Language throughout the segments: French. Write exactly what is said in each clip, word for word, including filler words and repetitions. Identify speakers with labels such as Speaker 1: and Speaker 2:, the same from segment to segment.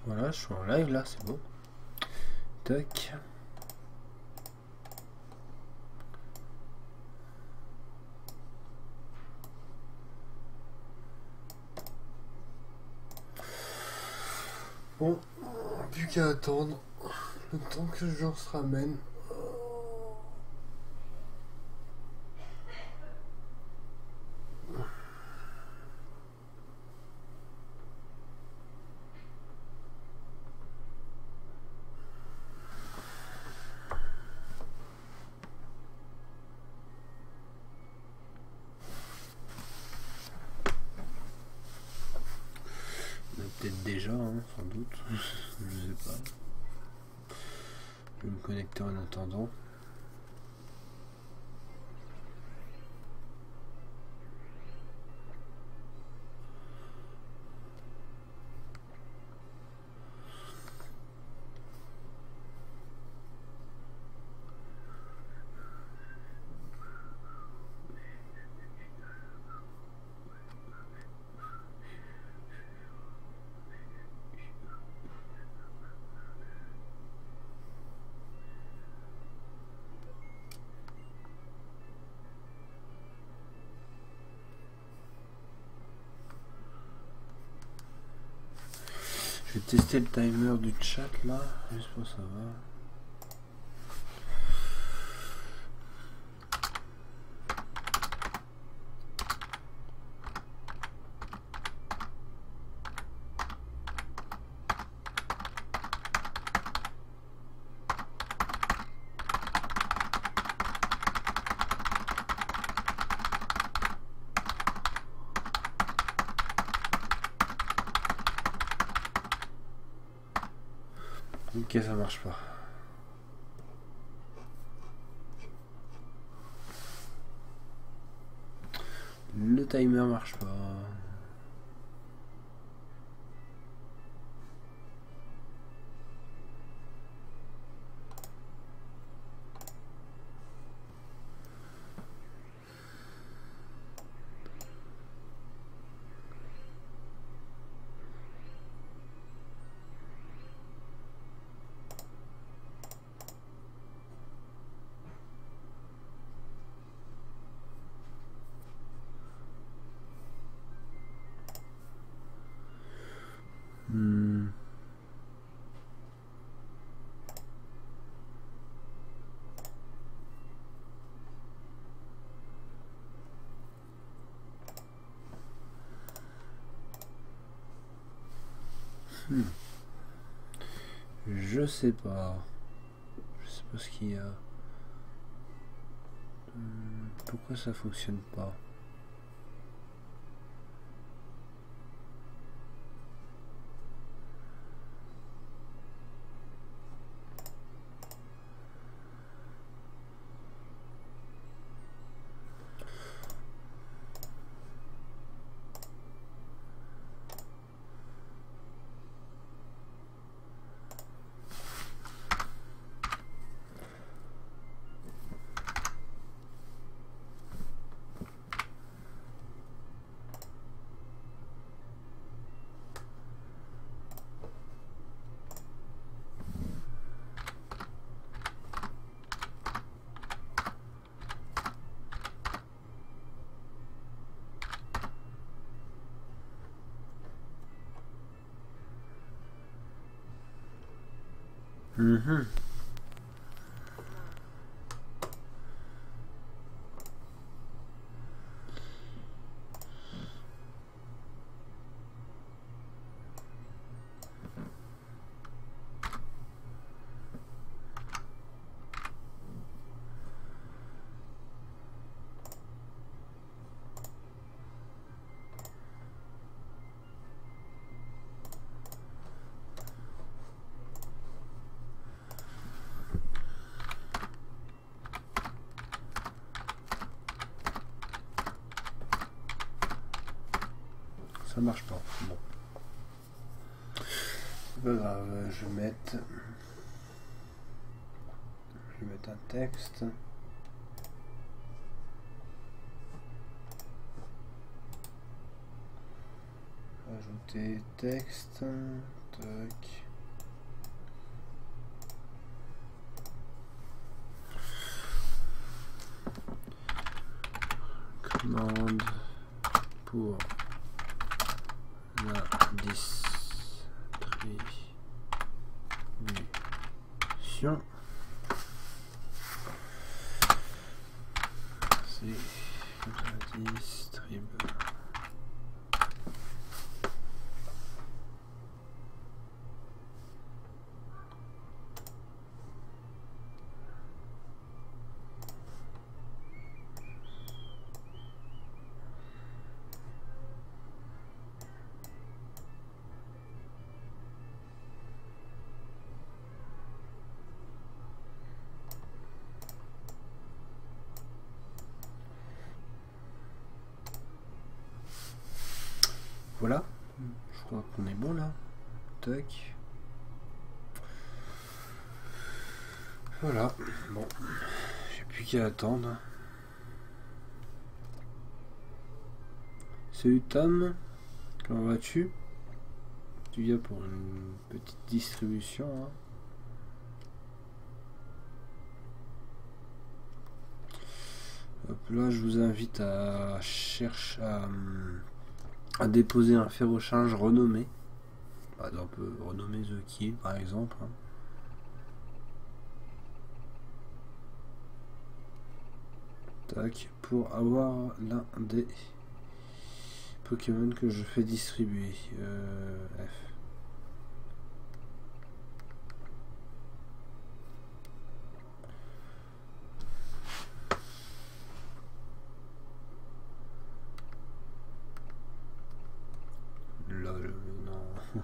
Speaker 1: Voilà, je suis en live là, c'est bon. Tac. Bon, plus qu'à attendre le temps que le jour se ramène. Peut-être déjà, hein, sans doute. Je sais pas. Je vais me connecter en attendant. Je vais tester le timer du chat là, juste pour savoir. Ok, ça marche pas. Le timer marche pas. Hmm. Hmm. Je sais pas. Je sais pas ce qu'il y a. Hmm. Pourquoi ça fonctionne pas? Mhm. Ça marche pas. Bon. C'est pas grave, je vais mettre. Je vais mettre un texte. Ajouter texte. Tac. Commande pour la distribution. C'est la distrib. Voilà, je crois qu'on est bon là. Tac. Voilà, bon, j'ai plus qu'à attendre. Salut Tom, comment vas-tu? Tu viens pour une petite distribution. Hein. Hop là, je vous invite à chercher à, à déposer un ferrochange renommé. Par exemple, renommé The Kill par exemple. Hein. Tac, pour avoir l'un des Pokémon que je fais distribuer. Euh, F. Lol, non.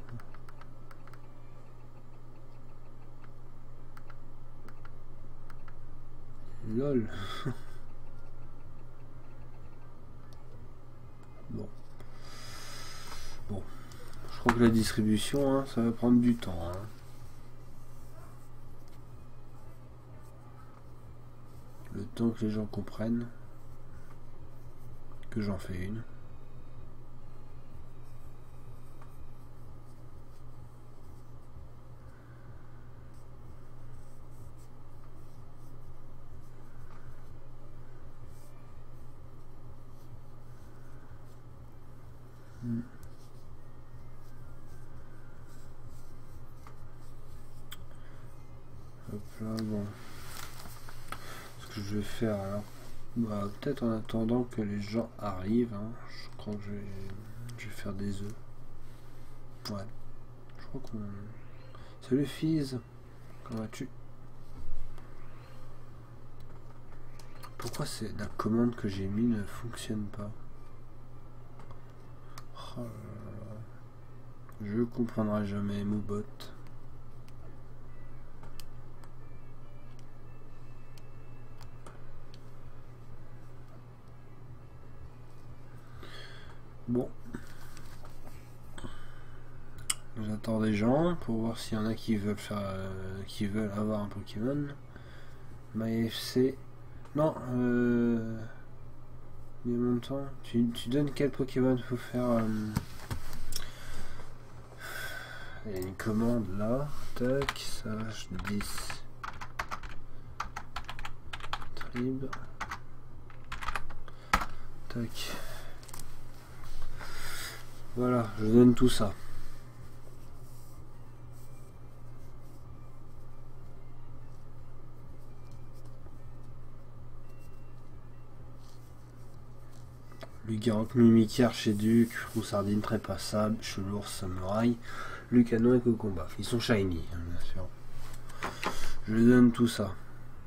Speaker 1: Lol. Bon. Bon. Je crois que la distribution, hein, ça va prendre du temps. Hein. Le temps que les gens comprennent que j'en fais une. Hmm. Hop là, bon. Ce que je vais faire alors, bah, peut-être en attendant que les gens arrivent, hein, je crois que je vais, je vais faire des œufs. Ouais. Je crois qu'on... Salut Fizz, comment vas-tu? Pourquoi c'est la commande que j'ai mis ne fonctionne pas? Oh là là. Je comprendrai jamais Moobot. Bon. J'attends des gens pour voir s'il y en a qui veulent faire euh, qui veulent avoir un Pokémon. MyFC. Non, euh. Il y a longtemps. Tu, tu donnes quel Pokémon faut faire euh... Il y a une commande là. Tac, ça dix. Trib. Tac. Voilà, je donne tout ça. Lucaroc, Mimikry, Archiduc, Froussardine, Trépassable, Chelours, Samouraï, Lucanon et Cocomba. Ils sont shiny, hein, bien sûr. Je donne tout ça.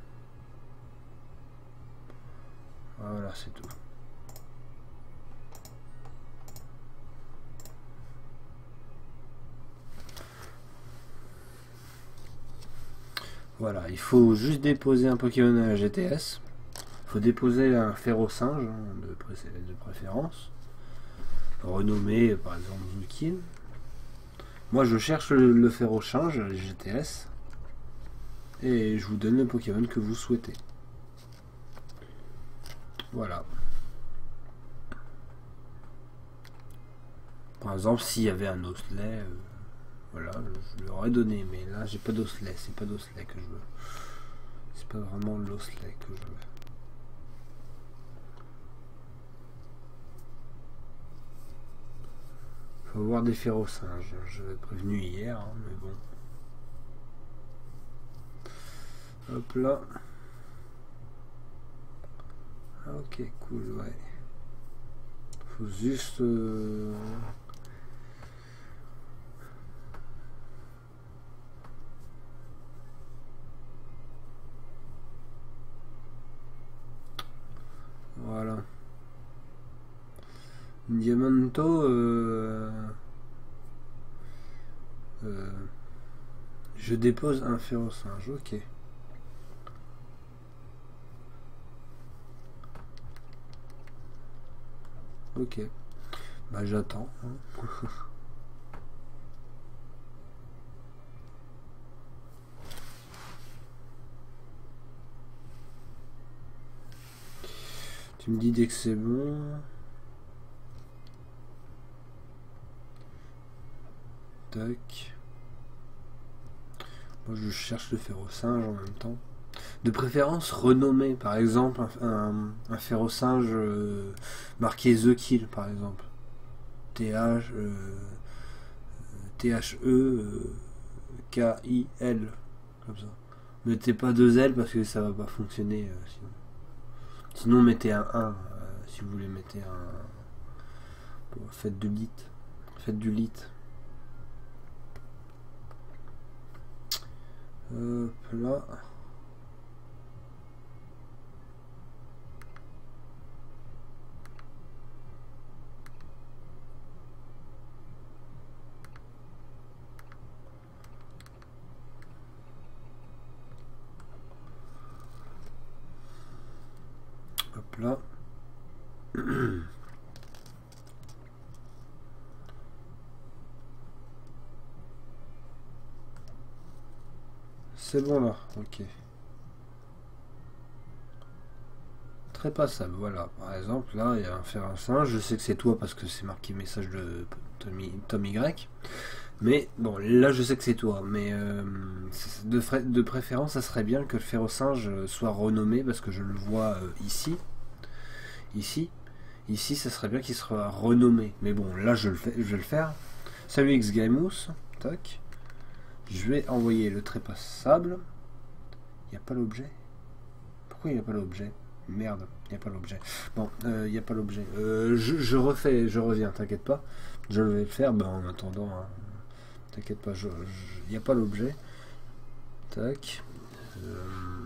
Speaker 1: Voilà, c'est tout. Voilà, il faut juste déposer un Pokémon à la G T S. Il faut déposer un Ferrosinge hein, de, pré de préférence. Renommé par exemple Zukin. Moi je cherche le, le Ferrochange, les G T S. Et je vous donne le Pokémon que vous souhaitez. Voilà. Par exemple, s'il y avait un Osselet, euh, voilà, je lui aurais donné, mais là j'ai pas d'osselet, c'est pas d'osselet que je veux. C'est pas vraiment l'osselet que je veux. Faut avoir des ferro-singes, je l'ai prévenu hier, hein, mais bon. Hop là. Ok, cool, ouais. Faut juste... Euh... Voilà. Diamanto, euh... Euh... je dépose un ferro-singe, ok. Ok. Bah j'attends. Hein. Tu me dis dès que c'est bon. Tac. Moi je cherche le ferro-singe en même temps. De préférence renommé, par exemple un, un, un ferro-singe euh, marqué The Kill par exemple. T H euh, T H E K I L comme ça. Mettez pas deux L parce que ça va pas fonctionner euh, sinon. Sinon mettez un un euh, si vous voulez mettez un. Bon, faites du lit. Faites du lit. Hop là. Hop là. C'est bon là, ok. Très passable, voilà. Par exemple, là, il y a un fer un singe. Je sais que c'est toi parce que c'est marqué message de Tommy, Tom Y. Mais bon, là, je sais que c'est toi. Mais euh, de, de préférence, ça serait bien que le fer au singe soit renommé parce que je le vois euh, ici. Ici. Ici, ça serait bien qu'il soit renommé. Mais bon, là, je, le fais, je vais le faire. Salut Xgamous. Tac. Je vais envoyer le trait passable. Il n'y a pas l'objet. Pourquoi il n'y a pas l'objet? Merde, il n'y a pas l'objet. Bon, il euh, n'y a pas l'objet. Euh, je, je refais, je reviens, t'inquiète pas. Je vais le faire, ben, en attendant. Hein, t'inquiète pas, il n'y a pas l'objet. Tac. Euh,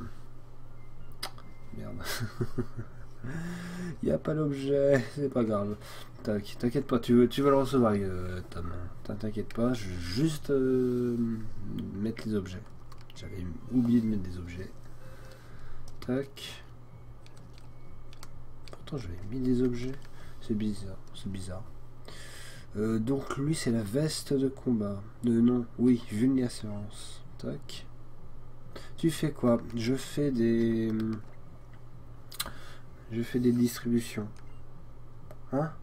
Speaker 1: merde. Il n'y a pas l'objet, c'est pas grave. Tac, t'inquiète pas, tu, tu vas le recevoir, euh, Tom. T'inquiète pas, je vais juste euh, mettre les objets. J'avais oublié de mettre des objets. Tac. Pourtant j'avais mis des objets. C'est bizarre, c'est bizarre. Euh, donc lui c'est la veste de combat. De non, oui, vulnérance. Tac. Tu fais quoi? Je fais des... Je fais des distributions. Hein?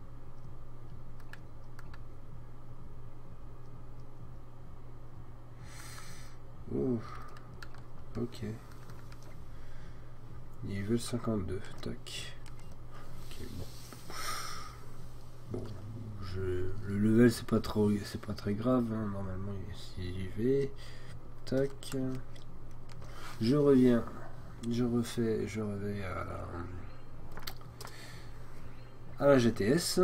Speaker 1: Oh. Ok. Niveau cinquante-deux. Tac. Ok, bon. Bon. Je, le level c'est pas trop, c'est pas très grave. Hein. Normalement, si j'y vais. Tac. Je reviens. Je refais. Je reviens à la, à la G T S.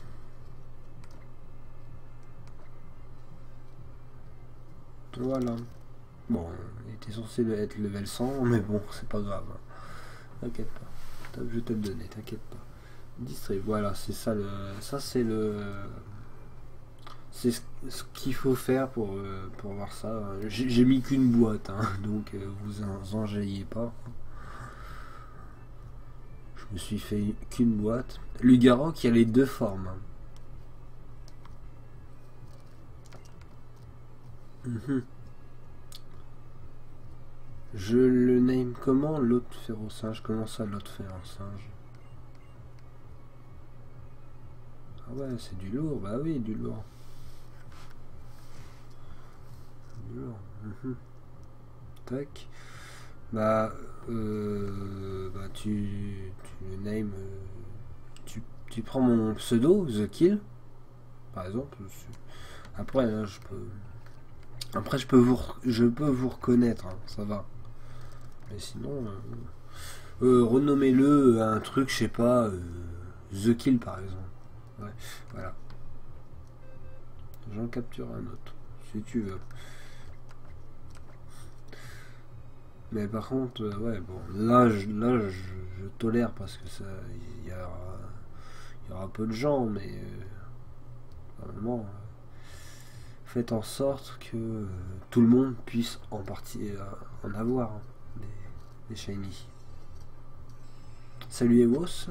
Speaker 1: Voilà. Bon, il était censé être level cent, mais bon, c'est pas grave. T'inquiète pas. Je vais te le donner, t'inquiète pas. Distrib, voilà, c'est ça le. Ça c'est le. C'est ce, ce qu'il faut faire pour, euh, pour voir ça. J'ai mis qu'une boîte, hein, donc euh, vous en enjaillez pas. Je me suis fait qu'une boîte. Lugaro qui a les deux formes. Mmh. Je le name comment l'autre ferro-singe? Comment ça l'autre ferro-singe? Ah ouais, c'est du lourd, bah oui, du lourd. Mhm. Tac. Bah, euh, bah tu, tu name, euh, tu, tu prends mon pseudo, The Kill, par exemple. Après, là, je peux, après je peux vous, je peux vous reconnaître, hein, ça va. Mais sinon, euh, euh, renommez-le à un truc, je sais pas, euh, The Kill par exemple. Ouais, voilà. J'en capture un autre, si tu veux. Mais par contre, euh, ouais, bon, là, je, là, je, je tolère parce que ça, il y, aura, y aura peu de gens, mais euh, normalement, euh, faites en sorte que euh, tout le monde puisse en partie euh, en avoir hein, des, des shiny. Salut Ewos.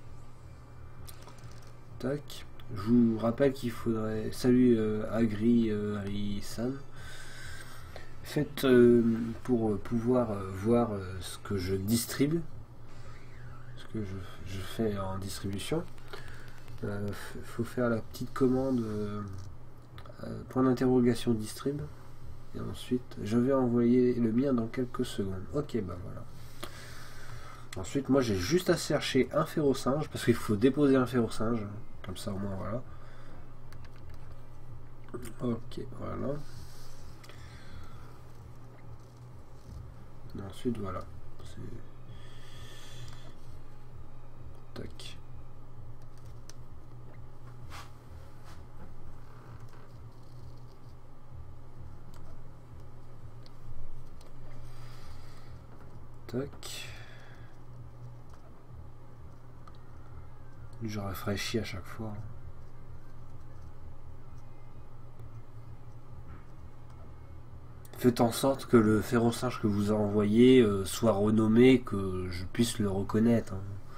Speaker 1: Tac. Je vous rappelle qu'il faudrait. Salut euh, Agri euh, Harry-san. Faites euh, pour pouvoir euh, voir euh, ce que je distribue, ce que je, je fais en distribution. Il euh, faut faire la petite commande euh, euh, point d'interrogation distrib. Et ensuite, je vais envoyer le mien dans quelques secondes. Ok, bah voilà. Ensuite, moi j'ai juste à chercher un ferro-singe parce qu'il faut déposer un ferro-singe. Comme ça, au moins, voilà. Ok, voilà. Et ensuite, voilà. Tac. Tac. Je rafraîchis à chaque fois. Faites en sorte que le ferro-singe que vous a envoyé euh, soit renommé, que je puisse le reconnaître.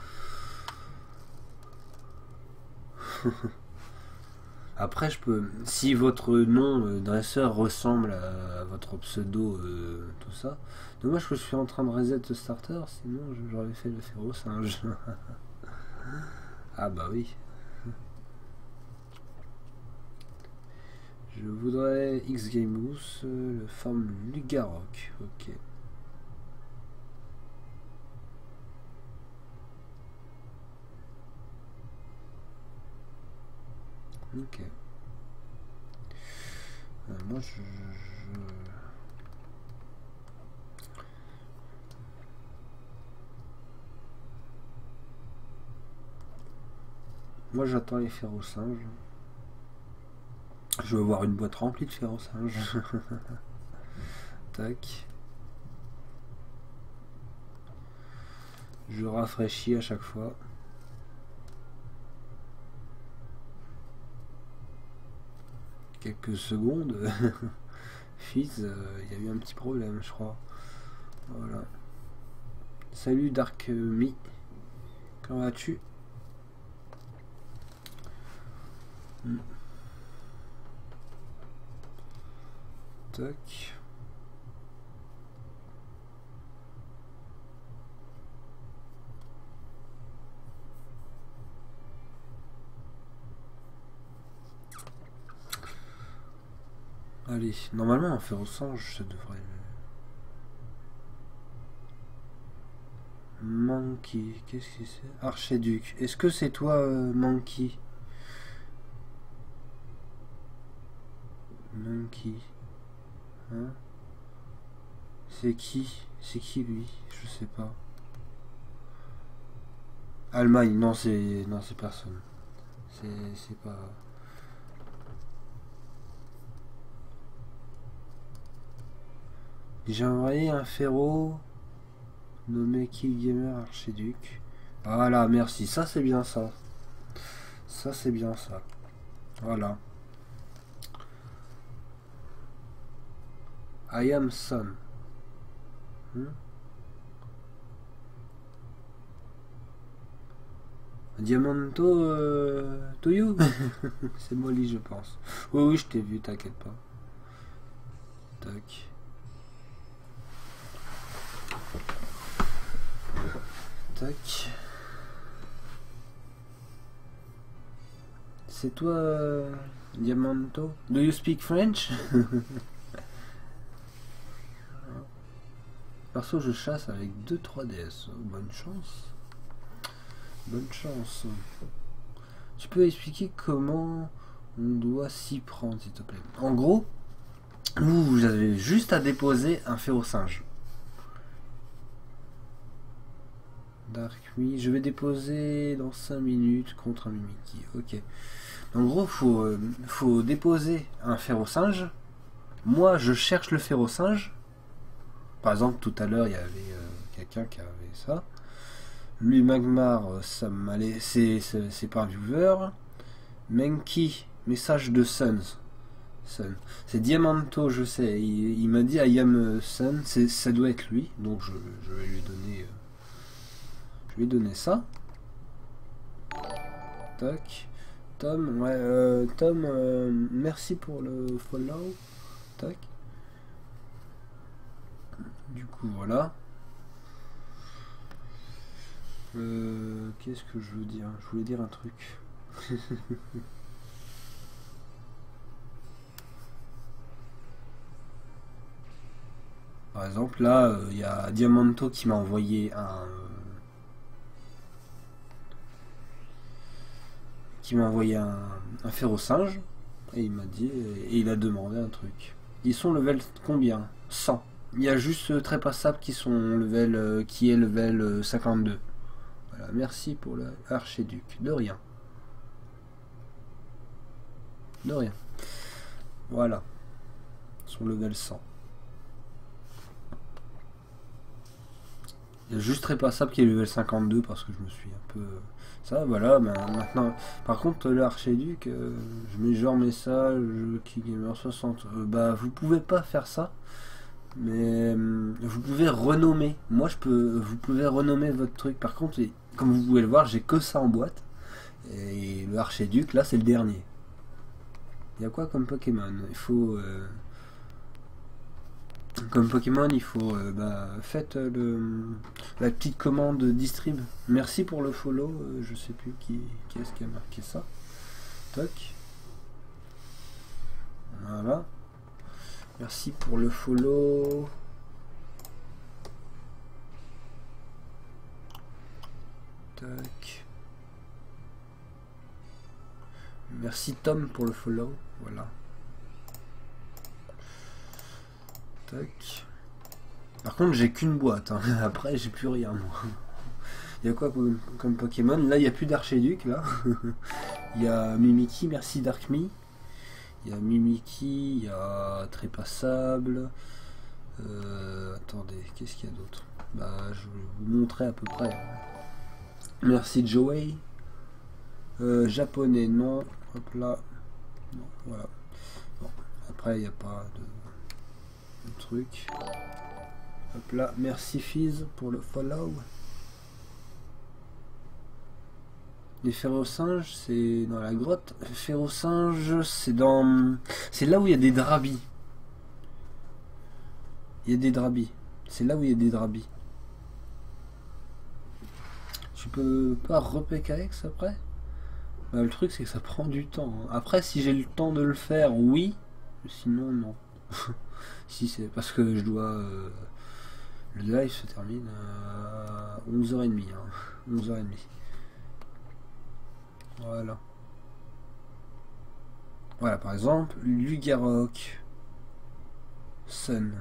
Speaker 1: Hein. Après, je peux. Si votre nom euh, dresseur ressemble à, à votre pseudo, euh, tout ça. Dommage que je suis en train de reset le starter, sinon j'aurais fait le ferro-singe. Ah bah oui. Je voudrais X-Gameus, le forme Lugarok. Ok. Ok. Euh, moi je, je... Moi j'attends les ferro-singes. Je veux voir une boîte remplie de ferro-singes. Tac. Je rafraîchis à chaque fois. Quelques secondes. Fizz, il euh, y a eu un petit problème, je crois. Voilà. Salut Dark Me. Comment vas-tu? hmm. Tac. Allez, normalement un ferro-singe, ça devrait... Monkey, qu'est-ce que c'est? Archéduc. Est-ce que c'est toi, euh, Monkey? Monkey. Hein? C'est qui? C'est qui lui? Je sais pas. Allemagne, non c'est. Non c'est personne. C'est. C'est pas. J'ai envoyé un ferro nommé Killgamer Archéduc. Voilà, merci. Ça c'est bien ça. Ça c'est bien ça. Voilà. I am son. Hmm? Diamanto euh, to you. C'est Molly je pense. Oui oui je t'ai vu, t'inquiète pas. Tac. Tac. C'est toi, euh, Diamanto? Do you speak French? Perso, je chasse avec deux trois D S. Bonne chance. Bonne chance. Tu peux expliquer comment on doit s'y prendre, s'il te plaît? En gros, vous, vous avez juste à déposer un ferro-singe. Dark oui, je vais déposer dans cinq minutes contre un Mimikyu. Ok. En gros, faut, euh, faut déposer un ferro-singe. Moi, je cherche le ferro-singe. Par exemple, tout à l'heure, il y avait euh, quelqu'un qui avait ça. Lui, Magmar, ça m'allait. C'est pas un viewer. Menki, message de Suns. Sun. C'est Diamanto, je sais. Il, il m'a dit I am Sun. Ça doit être lui. Donc, je, je vais lui donner. Euh, je vais lui donner ça. Tac. Tom, ouais, euh, Tom, euh, merci pour le follow. Tac. Du coup, voilà. Euh, Qu'est-ce que je veux dire? Je voulais dire un truc. Par exemple, là, il euh, y a Diamanto qui m'a envoyé un... qui m'a envoyé un, un ferro-singe. Et il m'a dit... Et il a demandé un truc. Ils sont level combien? Cent. Il y a juste Trépassable qui sont level, euh, qui est level euh, cinquante-deux. Voilà, merci pour l'archiduc. De rien. De rien. Voilà. Ils sont level cent. Il y a juste Trépassable qui est level cinquante-deux parce que je me suis un peu... Ça, voilà, ben, maintenant... Par contre, l'archiduc, euh, je mets genre message, Keygamer soixante. Euh, bah, vous pouvez pas faire ça. Mais euh, vous pouvez renommer. Moi, je peux. Vous pouvez renommer votre truc. Par contre, comme vous pouvez le voir, j'ai que ça en boîte. Et le archiduc, là, c'est le dernier. Il y a quoi comme Pokémon? Il faut. Euh, comme Pokémon, il faut. Euh, bah, faites le, la petite commande distrib. Merci pour le follow. Euh, je sais plus qui, qui est-ce qui a marqué ça. Toc. Voilà. Merci pour le follow. Tac. Merci Tom pour le follow. Voilà. Tac. Par contre, j'ai qu'une boîte. Hein. Après, j'ai plus rien. Moi. Il y a quoi comme, comme Pokémon? Là, il n'y a plus d'Archiduc. Là. Il y a Mimikyu. Merci Darkme. Il y a Mimikyu, il y a Trépassable. Euh, attendez, qu'est-ce qu'il y a d'autre? Bah, je vais vous montrer à peu près. Merci Joey. Euh, japonais, non. Hop là. Non, voilà. Bon, après, il n'y a pas de, de truc. Hop là. Merci Fizz pour le follow. Les ferro-singes, c'est dans la grotte. Ferro-singes, c'est dans... C'est là où il y a des drabis. Il y a des drabis. C'est là où il y a des drabis. Tu peux pas repéc X après? Bah, le truc, c'est que ça prend du temps. Après, si j'ai le temps de le faire, oui. Sinon, non. Si c'est parce que je dois... Euh... Le live se termine à onze heures trente. Hein. onze heures trente. Voilà. Voilà, par exemple, Lugarok, Sun.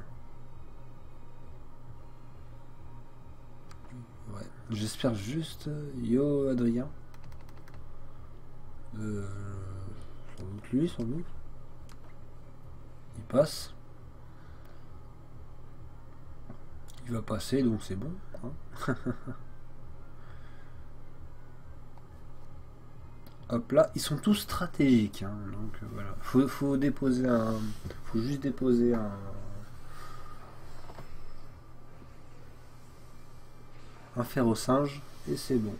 Speaker 1: Ouais, j'espère juste. Yo, Adrien. Euh, sans doute lui, sans doute. Il passe. Il va passer, donc c'est bon. Hein. Hop là, ils sont tous stratégiques, hein, donc euh, voilà. Faut, faut déposer un, faut juste déposer un, un ferro-singe et c'est bon.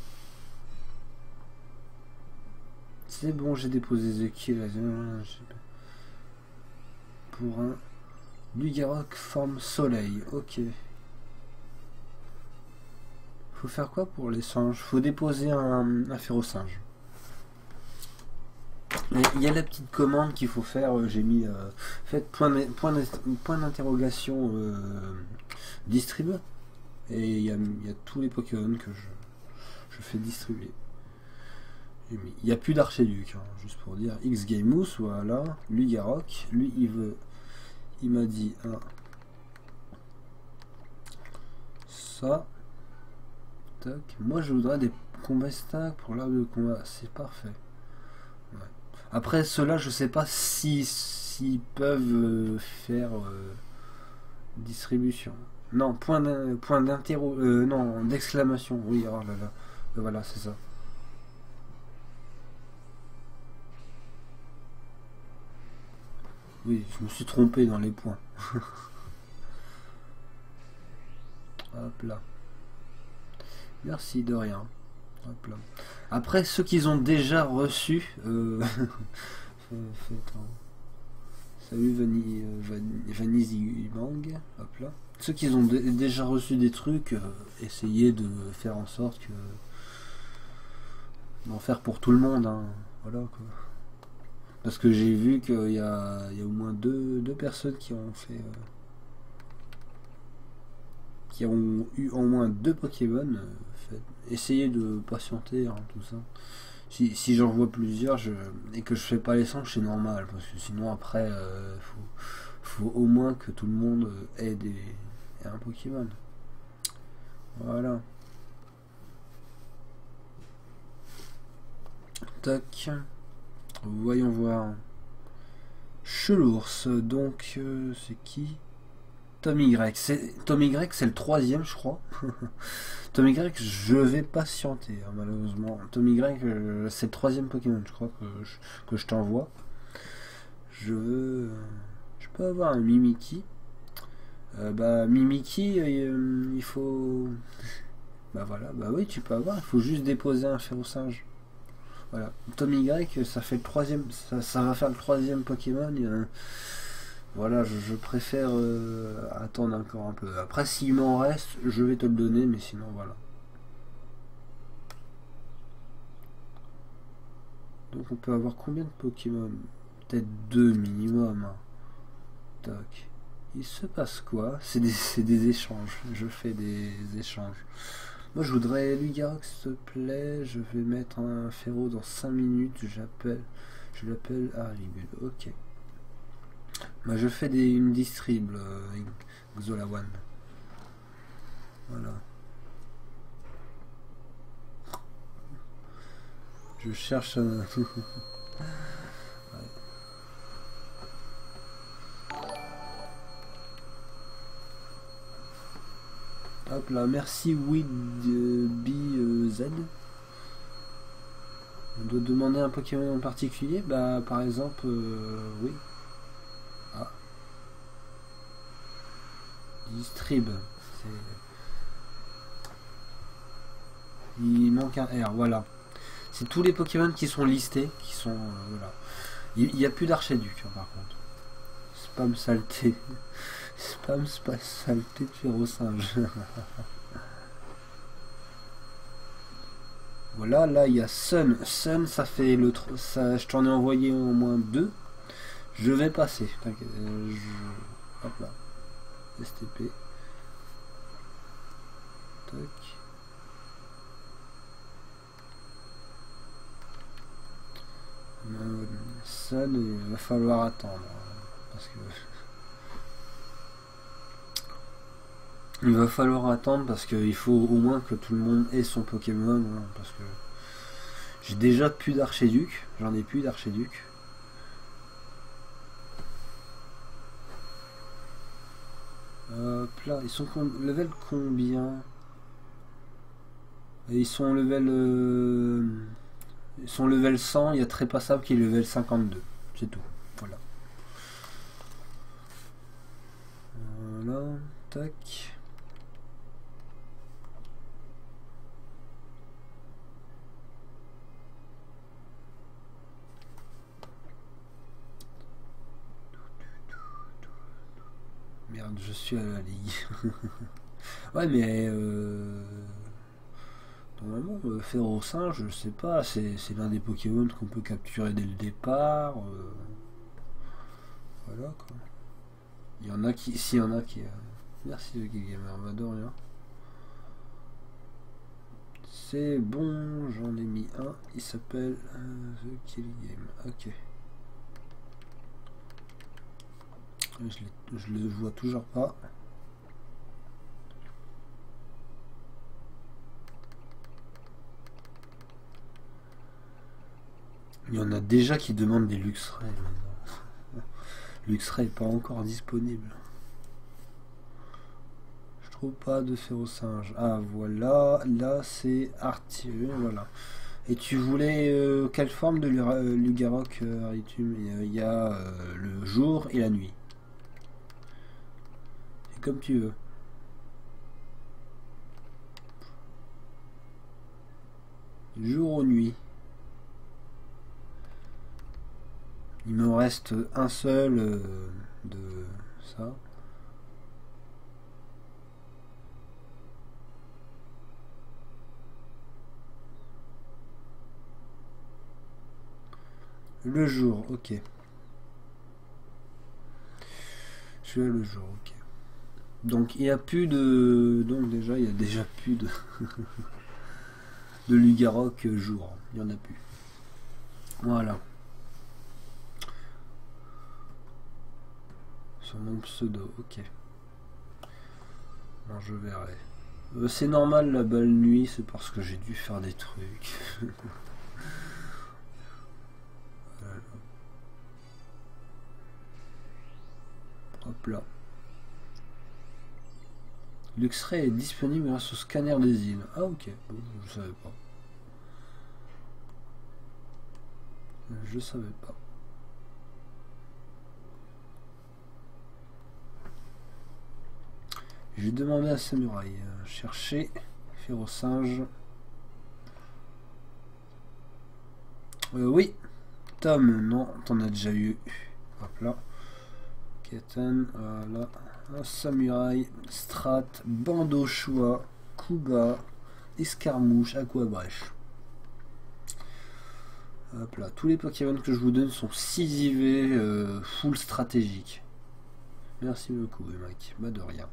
Speaker 1: C'est bon, j'ai déposé The Kill pour un Lugarok forme soleil. Ok. Faut faire quoi pour les singes? Faut déposer un, un ferro-singe. Il y a la petite commande qu'il faut faire, euh, j'ai mis euh, faites point d'interrogation euh, distribue. Et il y a, y a tous les Pokémon que je, je fais distribuer. Il n'y a plus d'Archiduc, hein, juste pour dire. X-Gamous, voilà. Lui, Garok. Lui, il veut. Il m'a dit un. Ça. Tac. Moi, je voudrais des combats stack pour l'arbre de combat. C'est parfait. Ouais. Après, ceux-là, je sais pas si s'ils peuvent euh, faire euh, distribution. Non, point d'interro. Euh, non, d'exclamation. Oui, oh là là. Voilà, c'est ça. Oui, je me suis trompé dans les points. Hop là. Merci de rien. Hop là. Après, ceux qu'ils ont déjà reçus. Euh... Salut Vani, Vanizy Bang. Hop là. Ceux qui ont déjà reçu des trucs, euh, essayez de faire en sorte que. D'en faire pour tout le monde. Hein. Voilà quoi. Parce que j'ai vu qu'il y a, il y a au moins deux, deux personnes qui ont fait. Euh, qui ont eu au moins deux Pokémon. Euh, fait, essayez de patienter, hein, tout ça. Si, si j'en vois plusieurs je, et que je fais pas l'échange, c'est normal. Parce que sinon, après, euh, faut, faut au moins que tout le monde ait, des, ait un Pokémon. Voilà. Tac. Voyons voir. Chelours, donc euh, c'est qui? Tom Y. C'est Tom Y, c'est le troisième, je crois. Tom Y, je vais patienter, hein, malheureusement. Tom Y, euh, c'est le troisième Pokémon, je crois que je, que je t'envoie. Je veux. Je peux avoir un Mimikyu. Euh, bah, Mimikyu, euh, il faut. Bah voilà, bah oui, tu peux avoir. Il faut juste déposer un Férosinge. Voilà. Tom Y, ça fait le troisième, ça, ça va faire le troisième Pokémon. Il y a un... Voilà, je, je préfère euh, attendre encore un peu. Après, s'il m'en reste, je vais te le donner, mais sinon, voilà. Donc, on peut avoir combien de Pokémon? Peut-être deux minimum. Hein. Tac. Il se passe quoi? C'est des, des échanges. Je fais des échanges. Moi je voudrais Lugarok s'il te plaît, je vais mettre un Féro dans cinq minutes, j'appelle je l'appelle Haribul, ok. Moi je fais des, une distrib euh, Xolawan. Voilà. Je cherche un... ouais. Hop là, merci Weed B Z. On doit demander un Pokémon en particulier. Bah par exemple, euh, oui. Ah. Distrib. Il manque un R, voilà. C'est tous les Pokémon qui sont listés, qui sont... Euh, voilà. Il n'y a plus d'Archiduc hein, par contre. Spam saleté. Spam space saleté de Férosinge. Voilà, là il y a Sun. Sun, ça fait le... Ça, je t'en ai envoyé au moins deux. Je vais passer. Euh, je... Hop là. S T P. Tac. Sun, il va falloir attendre. Parce que... Il va falloir attendre parce qu'il faut au moins que tout le monde ait son Pokémon. Hein, parce que j'ai déjà plus d'Archiduc. J'en ai plus d'Archiduc. Hop là, ils sont level combien? Et ils sont level... Euh, ils sont level cent, il y a Trépassable qui est level cinquante-deux. C'est tout. Voilà. Voilà. Tac. Merde, je suis à la ligue. Ouais, mais euh, normalement, euh, Férosinge, je sais pas, c'est l'un des Pokémon qu'on peut capturer dès le départ. Euh, voilà quoi. Il y en a qui, s'il y en a qui, euh, Merci The Kill Gamer, bah de rien. C'est bon, j'en ai mis un, il s'appelle euh, The Kill Game. Ok. Je, je le vois toujours pas. Il y en a déjà qui demandent des Luxray. Luxray n'est pas encore disponible. Je trouve pas de Férocinge. Ah voilà, là c'est Arthur, voilà. Et tu voulais euh, quelle forme de Lugarok, euh, Aritum? Il y a euh, le jour et la nuit. C'est comme tu veux. Jour ou nuit. Il me reste un seul euh, de ça. Le jour, ok. Je suis le jour, ok. Donc il n'y a plus de... Donc déjà, il y a déjà plus de... de Lugarok jour. Il n'y en a plus. Voilà. Sur mon pseudo, ok. Bon, je verrai. Euh, c'est normal la balle nuit, c'est parce que j'ai dû faire des trucs. Voilà. Hop là. Luxray est disponible grâce au scanner des îles. Ah ok, bon, je savais pas. Je savais pas. J'ai demandé à Samouraï. Euh, chercher Férocinge. Euh, oui. Tom, non, t'en as déjà eu. Hop là. Keten, voilà. Un Samouraï, Strat, Bandeau Choix, Kuba, Escarmouche, Aquabrèche. Hop là. Tous les Pokémon que je vous donne sont six I V euh, full stratégique. Merci beaucoup, mec. Bah de rien.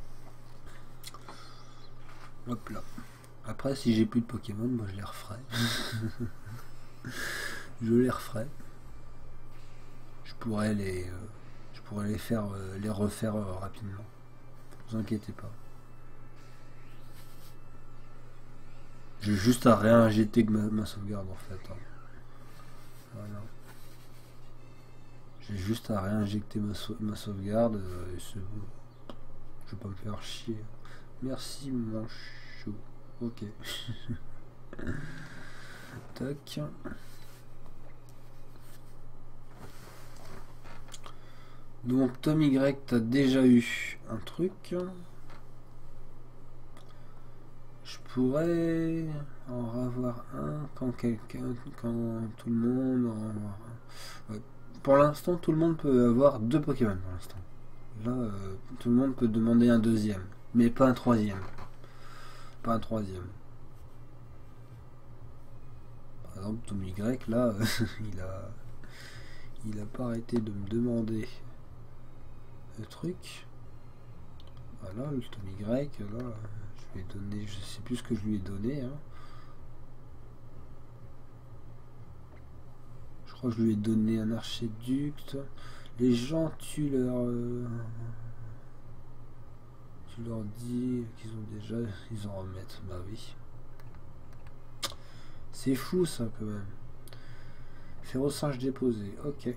Speaker 1: Hop là. Après, si j'ai plus de Pokémon, moi je les referai. Je les referai. Je pourrais les, euh, je pourrais les faire, euh, les refaire euh, rapidement. Ne vous inquiétez pas. J'ai juste à réinjecter ma, ma sauvegarde en fait. Hein. Voilà. J'ai juste à réinjecter ma, sau ma sauvegarde euh, et c'est bon. Je vais pas me faire chier. Merci mon chou. Ok. Tac. Donc Tom Y, t'as déjà eu un truc. Je pourrais en avoir un quand quelqu'un, quand tout le monde en avoir un. Ouais. Pour l'instant, tout le monde peut avoir deux Pokémon pour l'instant. Là, euh, tout le monde peut demander un deuxième, mais pas un troisième. Pas un troisième. Par exemple, Tom Y, là, il a, il a pas arrêté de me demander le truc. Voilà, le Tom Y, là, je lui ai donné, je sais plus ce que je lui ai donné. Hein. Je crois que je lui ai donné un archéduc. Les gens, tu leur, euh, tu leur dis qu'ils ont déjà, ils en remettent. Bah oui. C'est fou ça quand même. Férocinge déposé, ok.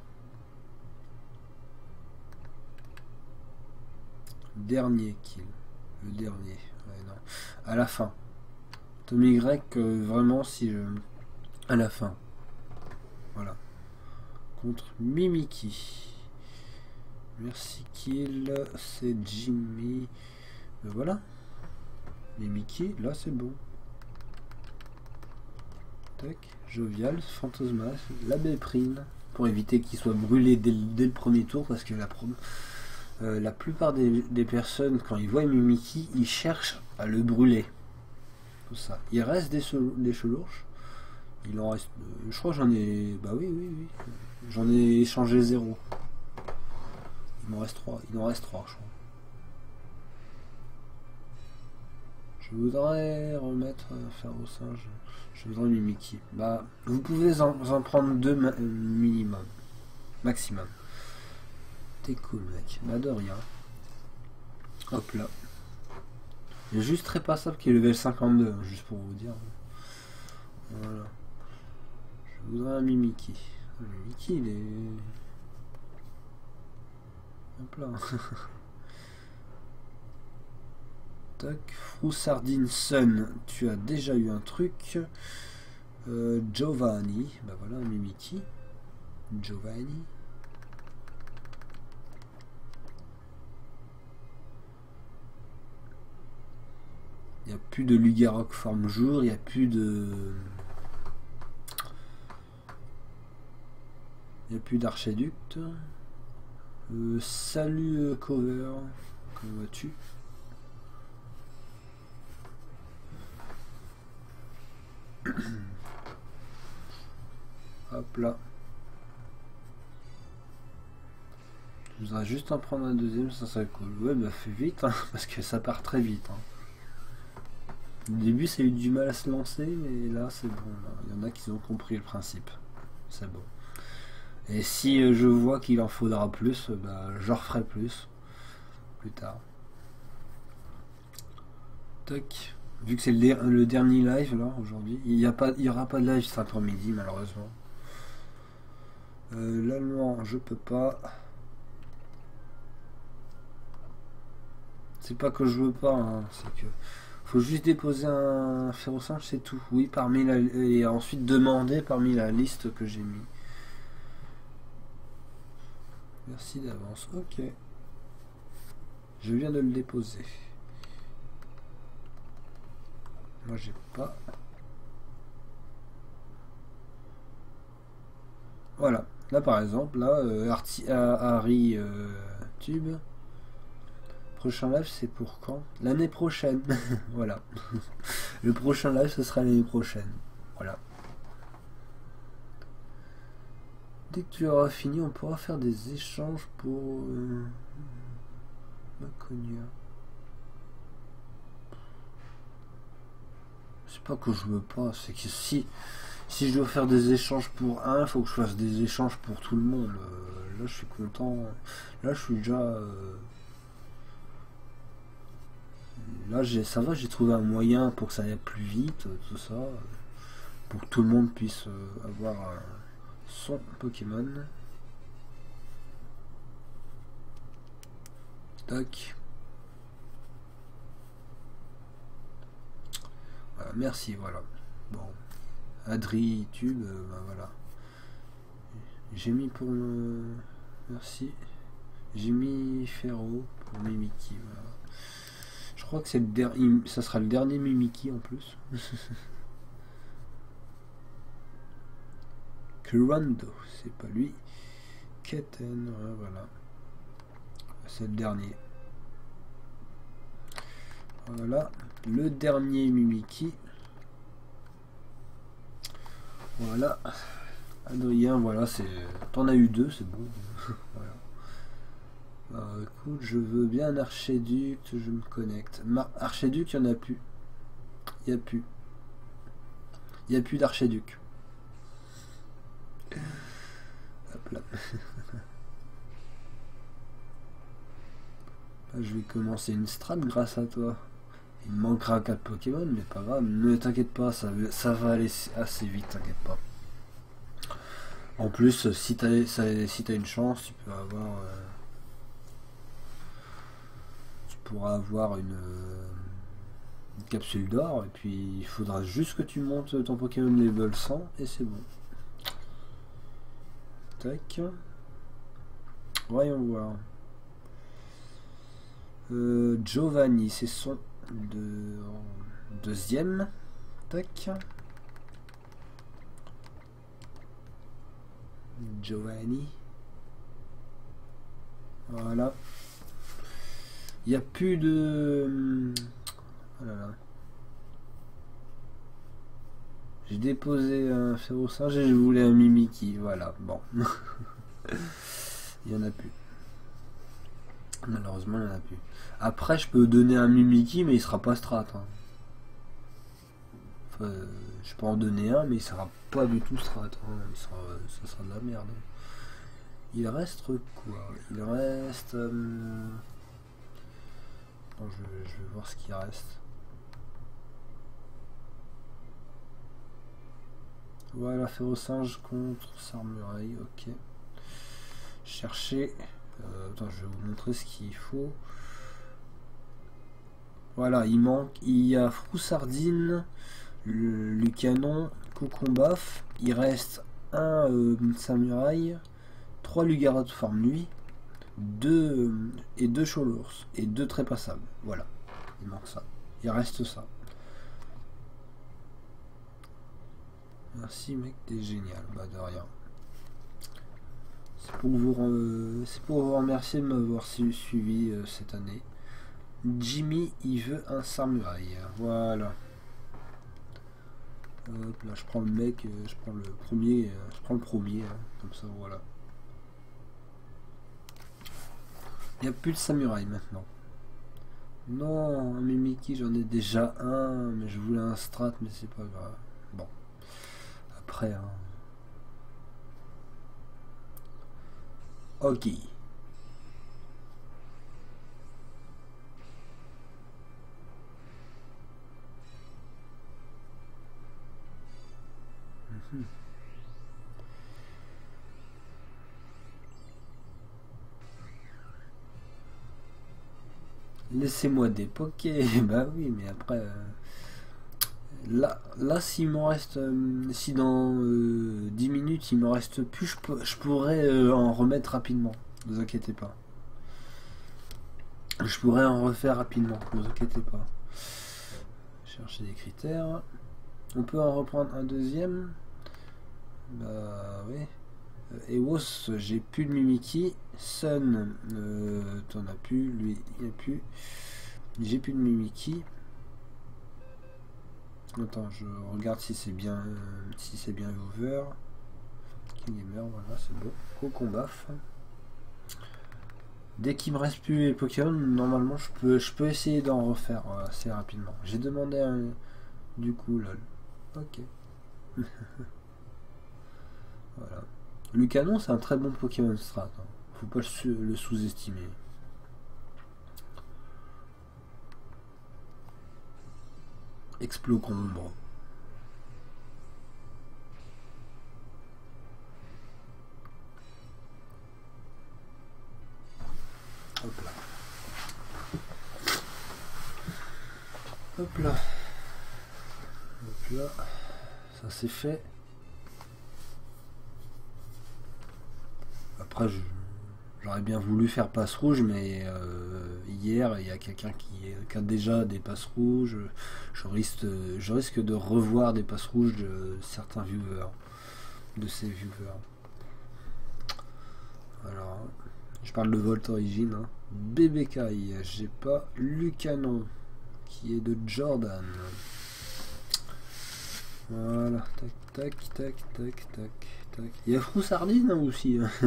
Speaker 1: Dernier kill. Le dernier. Ouais, non. À la fin. Tom Y, euh, vraiment si je... À la fin. Voilà. Contre Mimiki. Merci kill. C'est Jimmy. Ben voilà. Mimiki, là c'est bon. Tac. Jovial, Fantasma, la Béprine. Pour éviter qu'il soit brûlé dès, dès le premier tour. Parce que la prom... Euh, la plupart des, des personnes, quand ils voient Mimiki, ils cherchent à le brûler. Tout ça. Il reste des, des chelourches. Il en reste. Euh, je crois que j'en ai. Bah oui, oui, oui. J'en ai échangé zéro. Il m'en reste trois. Il en reste trois, je crois. Je voudrais remettre euh, faire au singe. Je voudrais Mimikyu. Bah, vous pouvez en, en prendre deux ma minimum. Maximum. T'es cool, mec. Bah, de rien. Hop là. Il est juste très passable qui est level cinquante-deux, hein, juste pour vous dire. Voilà. Je voudrais un Mimikyu. Le Mimikyu, il est... Hop là. Tac. Froussardine Sun. Tu as déjà eu un truc. Euh, Giovanni. Bah voilà, un Mimikyu. Giovanni. Il n'y a plus de Lugarok forme jour. Il n'y a plus de... Il n'y a plus d'Archéduc. Euh, salut euh, Cover. Comment vas-tu? Hop là. Je voudrais juste en prendre un deuxième, ça serait cool. Ouais, bah fais vite, hein, parce que ça part très vite. Hein. Au début, ça a eu du mal à se lancer, mais là, c'est bon. Là. Il y en a qui ont compris le principe. C'est bon. Et si euh, je vois qu'il en faudra plus, euh, bah, j'en referai plus. Plus tard. Tac. Vu que c'est le, le dernier live, là, aujourd'hui. Il n'y a pas, il y aura pas de live cet après-midi, malheureusement. Euh, L'allemand, je peux pas. C'est pas que je veux pas, hein, c'est que faut juste déposer un ferrosinge, c'est tout. Oui, parmi la et ensuite demander parmi la liste que j'ai mis. Merci d'avance. Ok. Je viens de le déposer. Moi j'ai pas. Voilà. Là par exemple, là euh, Arti, euh, Harry euh, Tube. Prochain live c'est pour quand? L'année prochaine. Voilà. Le prochain live ce sera l'année prochaine. Voilà. Dès que tu auras fini, on pourra faire des échanges pour euh, Maconia. C'est pas que je veux pas, c'est que si si je dois faire des échanges pour un, il faut que je fasse des échanges pour tout le monde. Euh, là je suis content. Là je suis déjà euh, là j'ai ça va, j'ai trouvé un moyen pour que ça aille plus vite, tout ça, pour que tout le monde puisse euh, avoir euh, son Pokémon. Tac. Voilà, merci, voilà. Bon. Adri, Tube, euh, ben voilà. J'ai mis pour le... Merci. J'ai mis Ferro pour Mimikyu, voilà. Je crois que c'est le dernier. Ça sera le dernier Mimikyu en plus. Kurando, c'est pas lui. Keten, ouais, voilà. C'est le dernier. Voilà. Le dernier Mimikyu. Voilà. Adrien, voilà, c'est. T'en as eu deux, c'est bon. Voilà. Alors, écoute, je veux bien un Archéduc, je me connecte. Ma Archéduc, il n'y en a plus. Il n'y a plus. Il n'y a plus d'Archéduc. Hop là. Là. Je vais commencer une strat grâce à toi. Il me manquera quatre Pokémon, mais pas grave. Ne t'inquiète pas, ça, ça va aller assez vite, t'inquiète pas. En plus, si t'as si t'as une chance, tu peux avoir... Euh, tu pourras avoir une, euh, une capsule d'or, et puis il faudra juste que tu montes ton Pokémon level cent, et c'est bon. Tac. Voyons voir. Euh, Giovanni, c'est son de... deuxième. Tac. Giovanni. Voilà. Il n'y a plus de... Oh là là. J'ai déposé un ferrosinge et je voulais un Mimikyu. Voilà, bon. Il n'y en a plus. Malheureusement, il n'y en a plus. Après, je peux donner un Mimikyu, mais il sera pas strat. Hein. Enfin, euh, je peux en donner un, mais il sera pas du tout strat. Hein. Il sera, ça sera de la merde. Il reste quoi? Il reste... Euh... Bon, je, je vais voir ce qu'il reste. Voilà, Férocinge contre Sarmuraille, ok. Chercher. Euh, attends, je vais vous montrer ce qu'il faut. Voilà, il manque. Il y a Froussardine, le, le canon, Cocombaf. Il reste un euh, Samouraï, trois Lugarat de forme nuit, deux euh, et deux Cholours et deux très passables. Voilà, il manque ça. Il reste ça. Merci mec, t'es génial. Bah de rien. C'est pour vous, euh, c'est pour vous remercier de m'avoir suivi euh, cette année. Jimmy, il veut un samouraï. Voilà. Hop, là, je prends le mec, euh, je prends le premier, euh, je prends le premier, hein, comme ça, voilà. Il n'y a plus de samouraï maintenant. Non, un Mimiki, j'en ai déjà un, mais je voulais un strat, mais c'est pas grave. Bon. Après, hein. Ok. Mm-hmm. Laissez-moi dépoquer. Bah oui, mais après... Euh, là, là s'il m'en reste... Euh, si dans euh, dix minutes, il me reste plus, je, je pourrais euh, en remettre rapidement. Ne vous inquiétez pas. Je pourrais en refaire rapidement. Ne vous inquiétez pas. Chercher des critères. On peut en reprendre un deuxième. Bah oui. Ewos, j'ai plus de Mimiki. Sun, euh, t'en as plus. Lui, il n'y a plus. J'ai plus de Mimiki. Attends, je regarde si c'est bien euh, si c'est bien ouvert. King Gamer, voilà, c'est bon. Cocombaf. Dès qu'il me reste plus les Pokémon, normalement je peux je peux essayer d'en refaire euh, assez rapidement. J'ai demandé un du coup lol. Ok. Voilà. Lucanon, c'est un très bon Pokémon strat. Hein. Faut pas le sous-estimer. Explocombre. Hop là. Hop là. Hop là. Ça c'est fait. Après, j'aurais bien voulu faire passe rouge, mais euh, hier, il y a quelqu'un qui, qui a déjà des passes rouges. Je risque, je risque de revoir des passes rouges de certains viewers, de ces viewers. Alors, je parle de Volt Origin. Hein. B B K, j'ai pas Lucanon, qui est de Jordan. Voilà, tac, tac, tac, tac, tac, tac. Il y a Froussardine hein, aussi. Hein.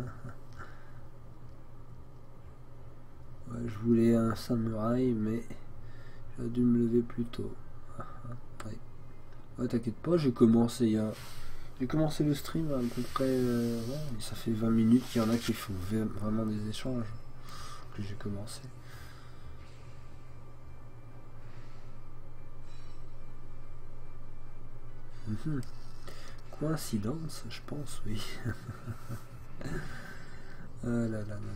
Speaker 1: Ouais, je voulais un samouraï, mais j'ai dû me lever plus tôt. Ah, ouais, ouais t'inquiète pas, j'ai commencé il y a... J'ai commencé le stream à peu près... Euh, ouais, ça fait vingt minutes qu'il y en a qui font vraiment des échanges. Que j'ai commencé. Mmh. Coïncidence, je pense, oui. Ah là là là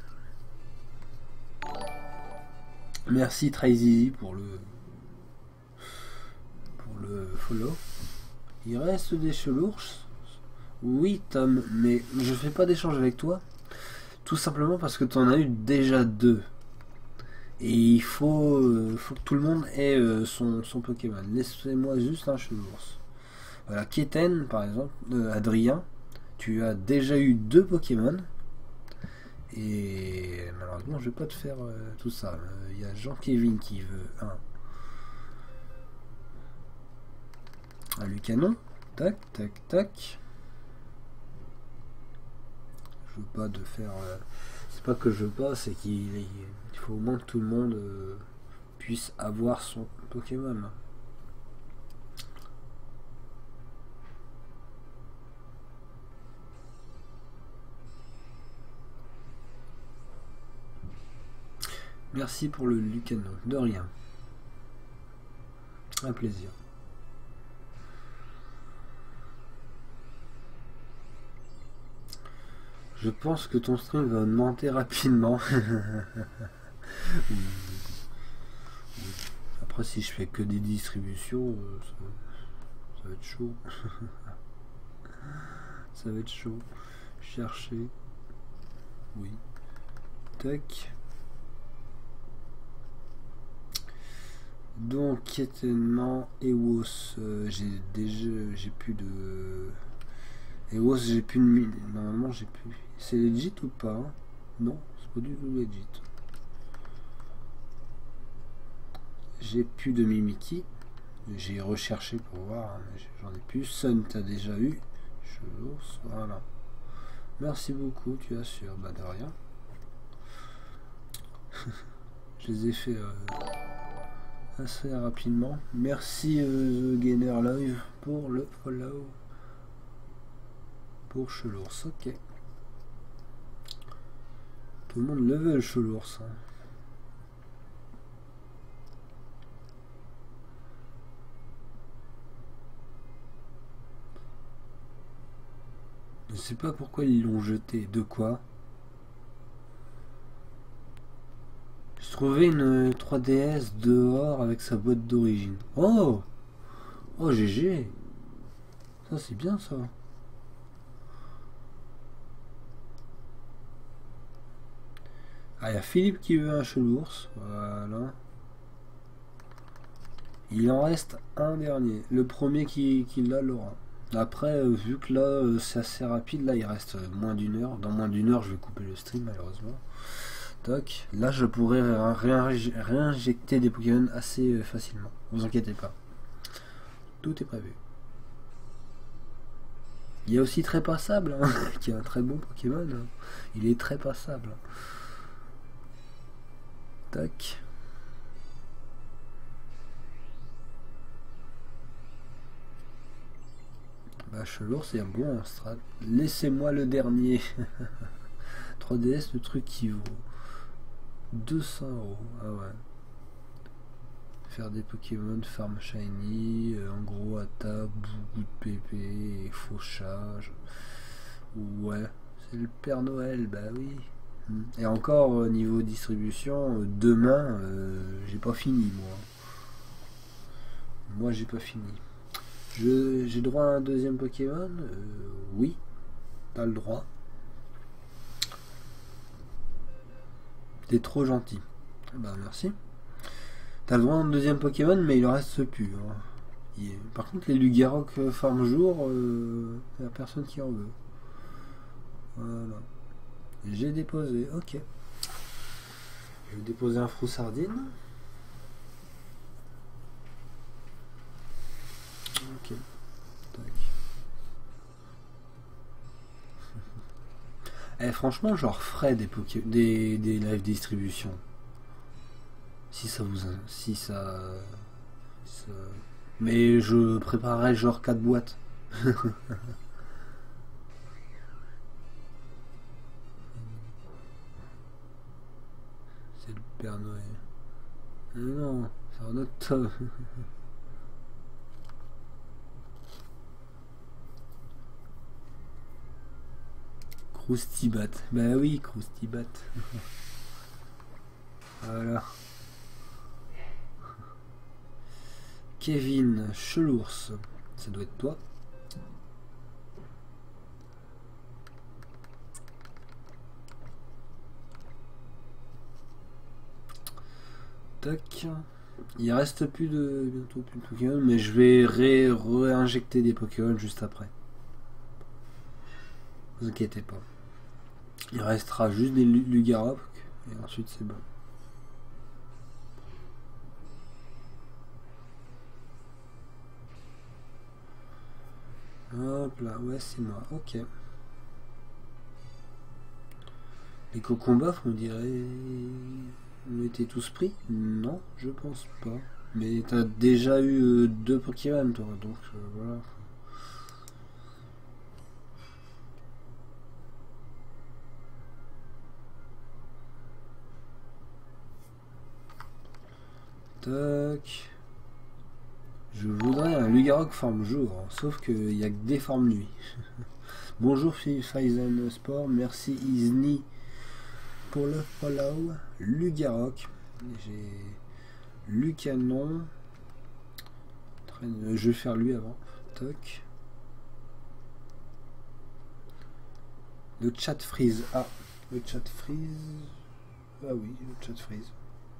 Speaker 1: là. Merci Trazy pour le pour le follow. Il reste des chelours. Oui Tom, mais je fais pas d'échange avec toi. Tout simplement parce que tu en as eu déjà deux. Et il faut, euh, faut que tout le monde ait euh, son, son Pokémon. Laissez-moi juste un chelours. Voilà, Keten par exemple, euh, Adrien, tu as déjà eu deux Pokémon. Et malheureusement, je vais pas te faire euh, tout ça. Il euh, y a Jean-Kévin qui veut un. Un Lucanon. Tac, tac, tac. Je veux pas de faire. Euh, c'est pas que je veux pas, c'est qu'il il faut au moins que tout le monde euh, puisse avoir son Pokémon. Merci pour le Lucano, de rien. Un plaisir. Je pense que ton stream va augmenter rapidement. Après, si je fais que des distributions, ça, ça va être chaud. Ça va être chaud. Chercher. Oui. Tac. Donc, étonnamment, E O S, euh, j'ai déjà, j'ai plus de... E O S, j'ai plus de... Normalement, j'ai plus... C'est legit ou pas? Non, c'est pas du tout legit. J'ai plus de Mimiki. J'ai recherché pour voir, hein, mais j'en ai plus. Sun, t'as déjà eu. Chevaux, voilà. Merci beaucoup, tu assures. Bah, de rien. Je les ai fait euh, assez rapidement. Merci euh, Gainer Live pour le follow. Pour Chelours, ok. Tout le monde le veut, le Chelours. Hein. Je sais pas pourquoi ils l'ont jeté. De quoi? J'ai trouvé une trois D S dehors avec sa boîte d'origine. Oh! Oh, G G! Ça, c'est bien, ça. Ah, il y a Philippe qui veut un Chelours. Voilà. Il en reste un dernier. Le premier qui, qui l'a l'aura. Après, euh, vu que là, euh, c'est assez rapide, là, il reste euh, moins d'une heure. Dans moins d'une heure, je vais couper le stream, malheureusement. Toc. Là, je pourrais réinjecter des Pokémon assez euh, facilement. Vous inquiétez pas. Tout est prévu. Il y a aussi très passable, hein, qui est un très bon Pokémon. Hein. Il est très passable. Tac. Bah, Chelours, c'est un bon strat. Laissez-moi le dernier. trois D S, le truc qui vaut deux cents euros. Ah ouais. Faire des Pokémon, farm shiny, euh, en gros attaque, beaucoup de P P, et fauchage. Ouais, c'est le Père Noël, bah oui. Et encore, euh, niveau distribution, euh, demain, euh, j'ai pas fini, moi. Moi, j'ai pas fini. J'ai droit à un deuxième Pokémon euh, Oui, t'as le droit. T'es trop gentil. Bah merci. T'as le droit à un deuxième Pokémon, mais il en reste plus. Hein. Il est... Par contre, les Lugarok euh, farm jour, euh, il n'y a personne qui en veut. Voilà. J'ai déposé, ok. Je vais déposer un Froussardine. Ok. Tac. Eh, franchement, je referai des, poké... des, des live distribution. Si ça vous... Si ça... ça... Mais je préparerai genre quatre boîtes. C'est le Père Noël. Non, c'est un autre top. Croustibat. Bah oui, Croustibat. Voilà. Kevin Chelours. Ça doit être toi. Tac. Il reste plus de bientôt plus de Pokémon, mais je vais ré réinjecter des Pokémon juste après. Ne vous inquiétez pas. Il restera juste des Lugarok et ensuite c'est bon. Hop là, ouais c'est moi, ok. Les cocombas, on dirait... On était tous pris? Non, je pense pas. Mais t'as déjà eu euh, deux Pokémon toi, donc euh, voilà. Tac. Je voudrais un Lugarok forme jour, sauf qu'il n'y a que des formes nuit. Bonjour Faizen Sport, merci Isni pour le follow. Lugarok, j'ai Lucanon. Je vais faire lui avant. Toc. Le chat freeze. Ah, le chat freeze. Ah oui, le chat freeze.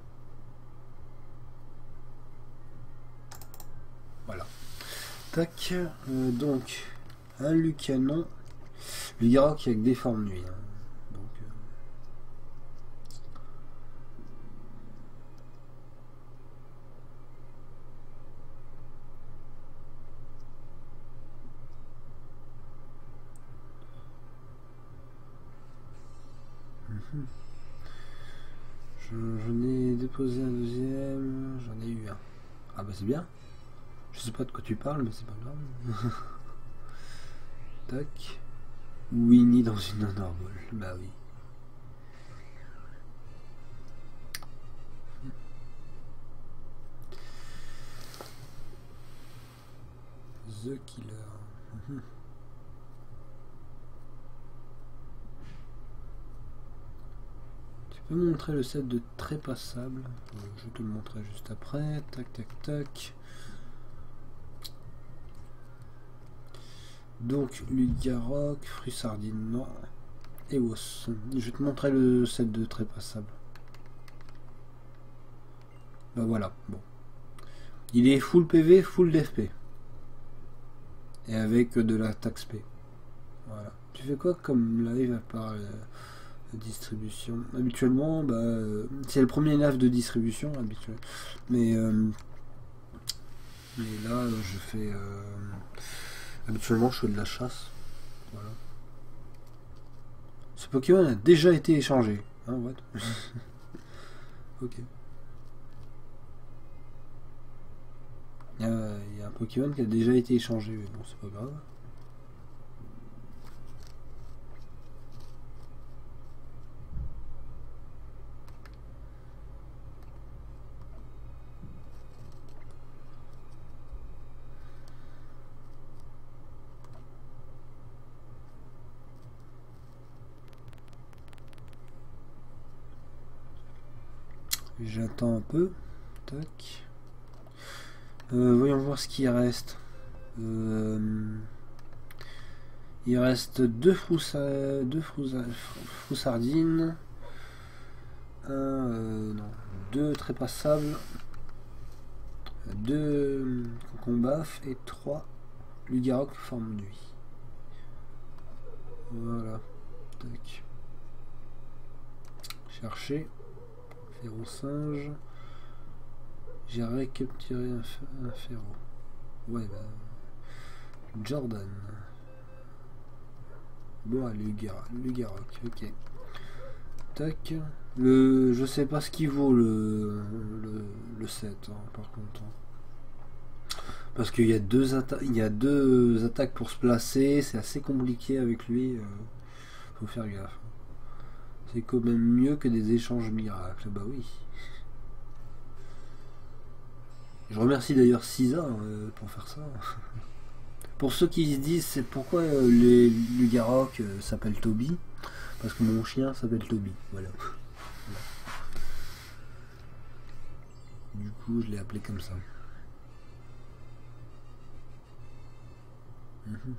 Speaker 1: Voilà. Tac. Euh, donc, un Lucanon. Lugarok avec des formes nuit. Hein. Donc, euh... mm-hmm. Je, j'en ai déposé un deuxième. J'en ai eu un. Ah bah c'est bien. Je sais pas de quoi tu parles, mais c'est pas grave. Tac. Winnie dans une Honor Ball. Bah oui. The Killer. Mm-hmm. Tu peux me montrer le set de trépassable. Je vais te le montrer juste après. Tac, tac, tac. Donc, Lugarok, fruits sardines, non. Et os. Je vais te montrer le set de trépassable. Bah voilà, bon. Il est full P V, full D F P. Et avec de la taxe P. Voilà. Tu fais quoi comme live à part euh, la distribution? Habituellement, bah, euh, c'est le premier live de distribution, habituellement. Mais, euh, mais là, je fais... Euh, habituellement, je fais de la chasse. Voilà. Ce Pokémon a déjà été échangé. Hein, what? Ok. Il y, a, il y a un Pokémon qui a déjà été échangé, mais bon, c'est pas grave. J'attends un peu. Tac. Euh, voyons voir ce qu'il reste. Euh, il reste deux froussa, deux froussa, froussardines. Un, euh, non, deux trépassables. Deux concombaf et trois Lugarok forme nuit. Voilà. Tac. Chercher. Féro singe. J'ai récapturé un, un féro. Ouais, bah. Jordan. Bon, allez, Lugar Lugarok, ok. Tac. Le, je sais pas ce qu'il vaut le, le, le set, hein, par contre. Parce qu'il y a deux attaques, il y a deux attaques pour se placer, c'est assez compliqué avec lui. Euh, faut faire gaffe. C'est quand même mieux que des échanges miracles. Bah oui. Je remercie d'ailleurs Sisa euh, pour faire ça. Pour ceux qui se disent c'est pourquoi euh, les Lugarok euh, s'appellent Toby, parce que mon chien s'appelle Toby. Voilà. Voilà. Du coup, je l'ai appelé comme ça. Mm-hmm.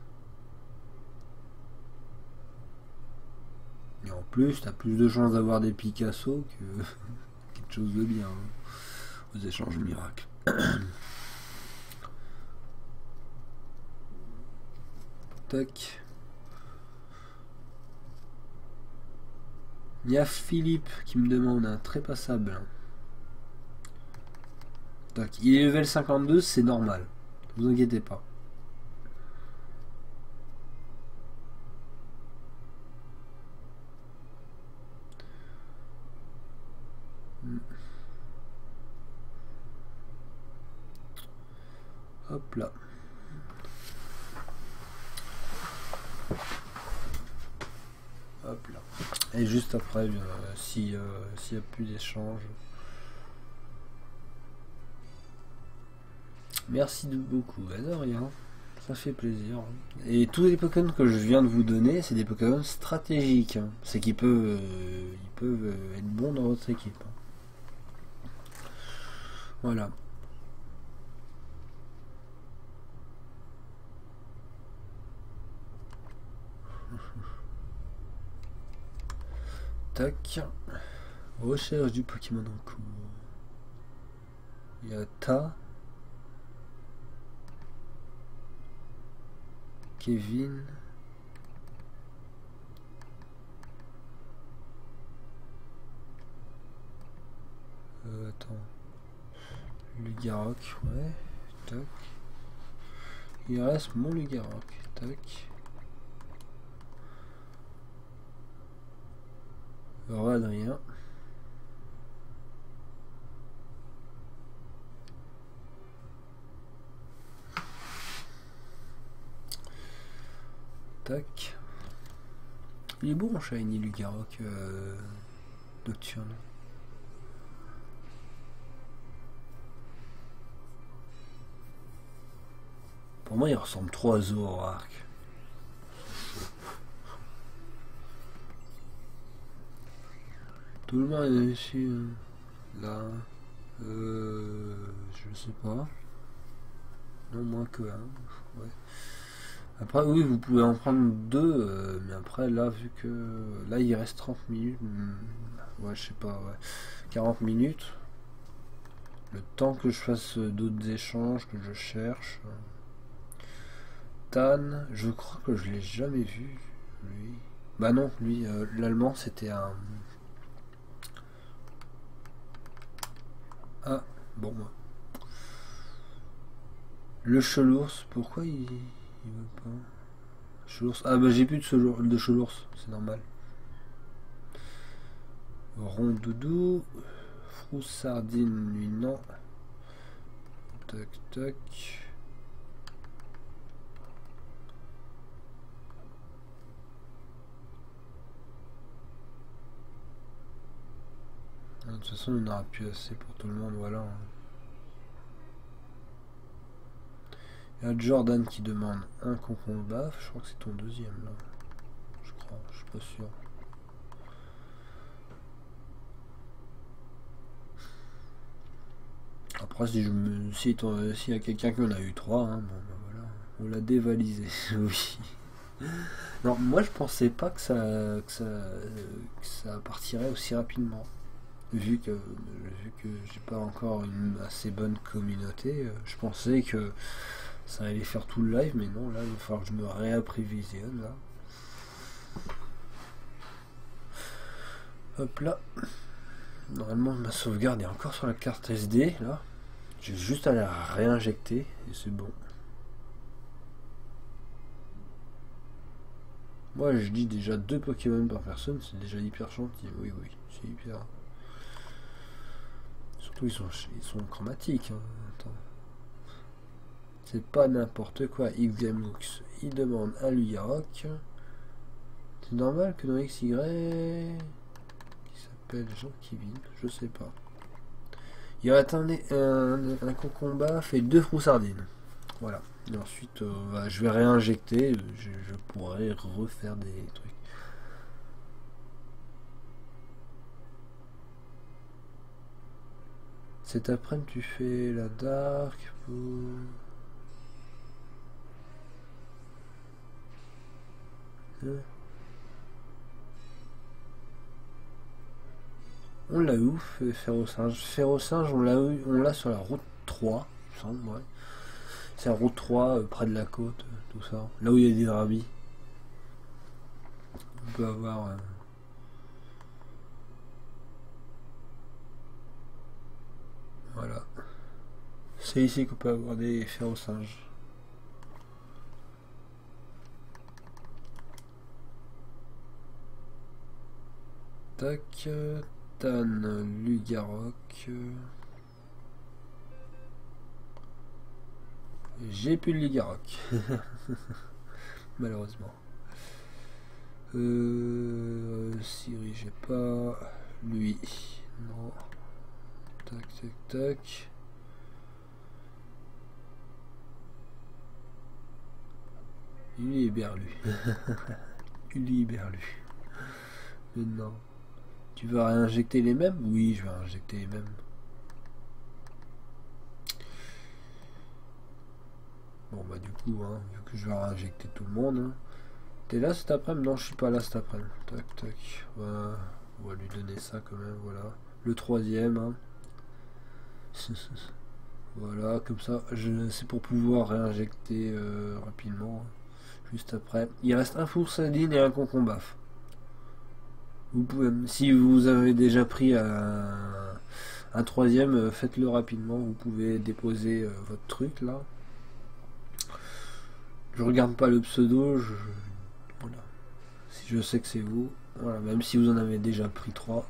Speaker 1: Et en plus, t'as plus de chances d'avoir des Picasso que quelque chose de bien hein, aux échanges miracles. Tac. Il y a Philippe qui me demande un trépassable. Tac. Il est level cinquante-deux, c'est normal. Ne vous inquiétez pas. Hop là. Hop là. Et juste après, euh, si, euh, s'il n'y a plus d'échange. Merci de beaucoup. Bah, de rien. Ça fait plaisir. Et tous les Pokémon que je viens de vous donner, c'est des Pokémon stratégiques. Hein. C'est qu'ils peuvent, euh, ils peuvent euh, être bons dans votre équipe. Hein. Voilà. Tac. Recherche du Pokémon en cours. Il y a Ta. Kevin. Euh, attends. Lugarok, ouais. Tac. Il reste mon Lugarok. Tac. Roi Adrien. Tac. Il est bon mon shiny Lugarok euh, nocturne. Pour moi il ressemble trop à Zoroark. Tout le monde est ici. Là. Euh, je sais pas. Non moins que un. Ouais. Après oui vous pouvez en prendre deux, euh, mais après là vu que là il reste trente minutes, ouais je sais pas, ouais. quarante minutes, le temps que je fasse d'autres échanges, que je cherche. Tan, je crois que je l'ai jamais vu lui. Bah non lui, euh, l'allemand c'était un... Ah bon moi. Le Chelours, pourquoi il... Il veut pas. Chelours. Ah bah j'ai plus de, Chelours, de Chelours, c'est normal. Rondoudou. Froussardine, lui non. Tac tac. De toute façon on n'aura plus assez pour tout le monde, voilà. Il y a Jordan qui demande un concombre baf, je crois que c'est ton deuxième là. Je crois, je suis pas sûr. Après si je me. Si s'il y a quelqu'un qui en a eu trois, hein, bon, ben voilà. On l'a dévalisé, oui. Non, moi je pensais pas que ça, que ça, que ça partirait aussi rapidement. Vu que, vu que j'ai pas encore une assez bonne communauté, je pensais que ça allait faire tout le live, mais non, là il va falloir que je me réapprévisionne là. Hop là. Normalement ma sauvegarde est encore sur la carte S D là. J'ai juste à la réinjecter et c'est bon. Moi je dis déjà deux Pokémon par personne, c'est déjà hyper gentil. Oui oui, c'est hyper. Surtout ils sont, ils sont chromatiques. Hein. Attends. C'est pas n'importe quoi. Xgamux, il demande un Lugarok. C'est normal que dans X Y qui s'appelle Jean Kevin, je sais pas. Il va atteindre un, un concombat fait deux froussardines. Voilà. Et ensuite, euh, bah, je vais réinjecter. Je, je pourrais refaire des trucs. Cet après-midi, tu fais la dark pour... Hein? On l'a où, Ferrosinge? Ferrosinge, on l'a on l'a sur la route trois, il me semble, ouais. C'est la route trois, euh, près de la côte, euh, tout ça. Là où il y a des drabis. On peut avoir... Euh... Voilà. C'est ici qu'on peut avoir des Ferrosinges. Tac... Euh... Tan, Lugarok. J'ai plus le Lugarok. Malheureusement. Euh, Siri, j'ai pas. Lui. Non. Tac, tac, tac. Uli et Berlu. Uli et Berlu. Maintenant. Tu veux réinjecter les mêmes? Oui, je vais réinjecter les mêmes. Bon bah du coup, hein, vu que je vais réinjecter tout le monde. Hein. T'es là cet après-midi? Non, je suis pas là cet après-midi. Tac, tac. Voilà. On va lui donner ça quand même, voilà. Le troisième. Hein. Voilà, comme ça, c'est pour pouvoir réinjecter euh, rapidement. Juste après. Il reste un four sardine et un concombre baf. Vous pouvez, si vous avez déjà pris un, un troisième, faites-le rapidement. Vous pouvez déposer euh, votre truc là. Je regarde pas le pseudo. Je, voilà. Si je sais que c'est vous. Voilà, même si vous en avez déjà pris trois.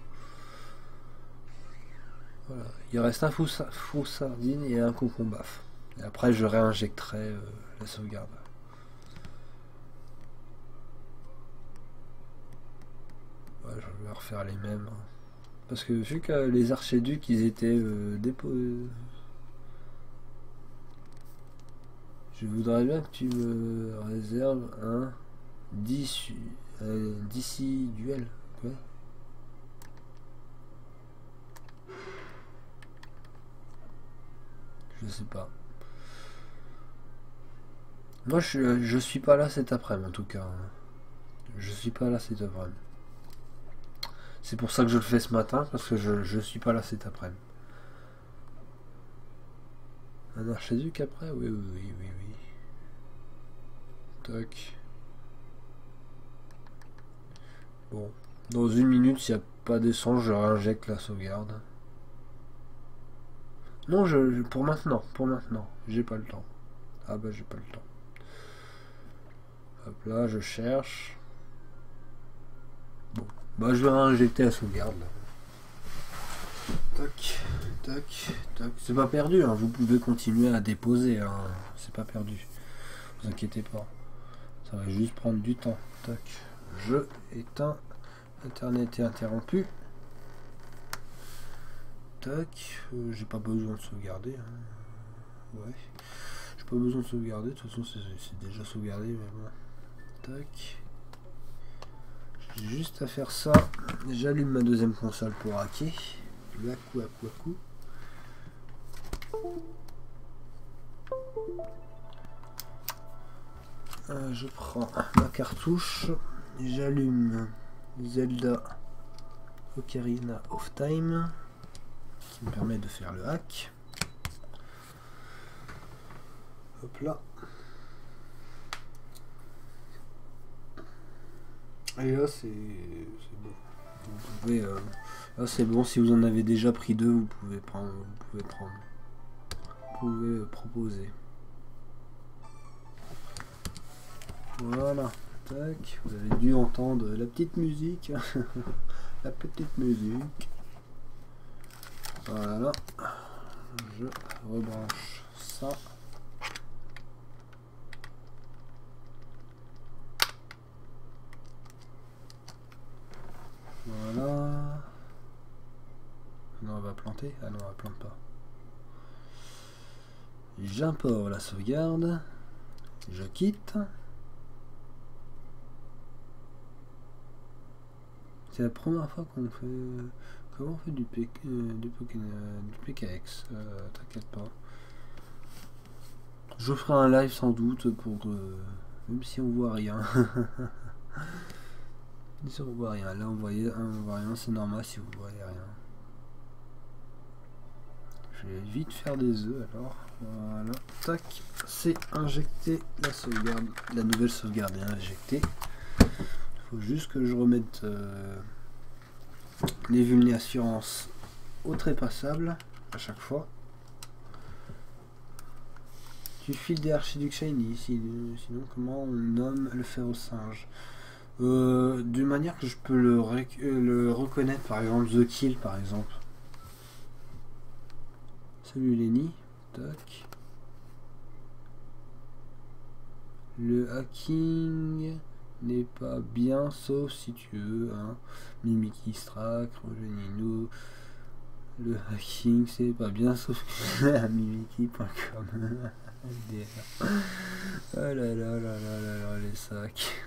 Speaker 1: Voilà. Il reste un four sardine et un concombre baf. Et après, je réinjecterai euh, la sauvegarde. Ouais, je vais refaire les mêmes. Hein. Parce que vu que les archiducs, ils étaient euh, déposés. Je voudrais bien que tu me réserves un d'ici euh, d'ici duel. Quoi? Je sais pas. Moi, je, je suis pas là cet après-midi, en tout cas. Je suis pas là cet après-midi. C'est pour ça que je le fais ce matin, parce que je, je suis pas là cet après-midi. Un archiduc après? Oui, oui, oui, oui, oui. Tac. Bon. Dans une minute, s'il n'y a pas d'essence, je réinjecte la sauvegarde. Non, je, pour maintenant, pour maintenant. J'ai pas le temps. Ah bah j'ai pas le temps. Hop là, je cherche. Bon. Bah je vais réinjecter la sauvegarde là. Tac, tac, tac. C'est pas perdu, hein. Vous pouvez continuer à déposer. Hein. C'est pas perdu. Vous inquiétez pas. Ça va juste prendre du temps. Tac. Je éteins. Internet est interrompu. Tac. Euh, j'ai pas besoin de sauvegarder. Hein. Ouais. J'ai pas besoin de sauvegarder. De toute façon, c'est déjà sauvegardé. Mais bon. Tac. J'ai juste à faire ça. J'allume ma deuxième console pour hacker. Waku, waku, waku. Euh, je prends ma cartouche. J'allume Zelda Ocarina of Time qui me permet de faire le hack. Hop là. Et là c'est bon. Vous pouvez euh, là c'est bon, si vous en avez déjà pris deux, vous pouvez prendre, vous pouvez prendre. Vous pouvez euh, proposer. Voilà. Tac, vous avez dû entendre la petite musique. La petite musique. Voilà. Je rebranche ça. Voilà. Non, on va planter. Ah non, on va plante pas. J'importe la sauvegarde. Je quitte. C'est la première fois qu'on fait. Comment on fait du, P... euh, du, P... euh, du P K X euh, T'inquiète pas. Je ferai un live sans doute pour. Euh, même si on voit rien. Si on voit rien. Là on voit, on voit rien, c'est normal si vous voyez rien. Je vais vite faire des œufs alors. Voilà. Tac. C'est injecté. La sauvegarde. La nouvelle sauvegarde est injectée. Il faut juste que je remette euh, les vulnéassurances au trépassable à chaque fois. Tu files des archiducs shiny, sinon comment on nomme le fer au singe? euh, D'une manière que je peux le, le reconnaître, par exemple The Kill par exemple. Salut Lenny. Tac. Le hacking n'est pas bien, sauf si tu veux, hein. Mimiki Strack, Rogenino. Le hacking c'est pas bien, sauf que mimiki point com. Oh là là là là là là, les sacs.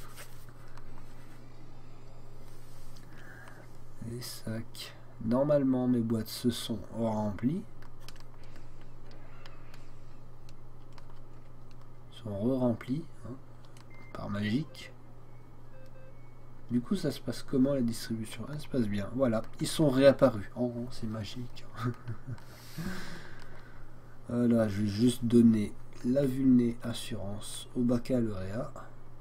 Speaker 1: Les sacs. Normalement, mes boîtes se sont remplies. Sont re-remplies. Hein, par magique. Du coup, ça se passe comment la distribution? Ça se passe bien. Voilà, ils sont réapparus. Oh, c'est magique. Voilà, je vais juste donner la vulné assurance au baccalauréat.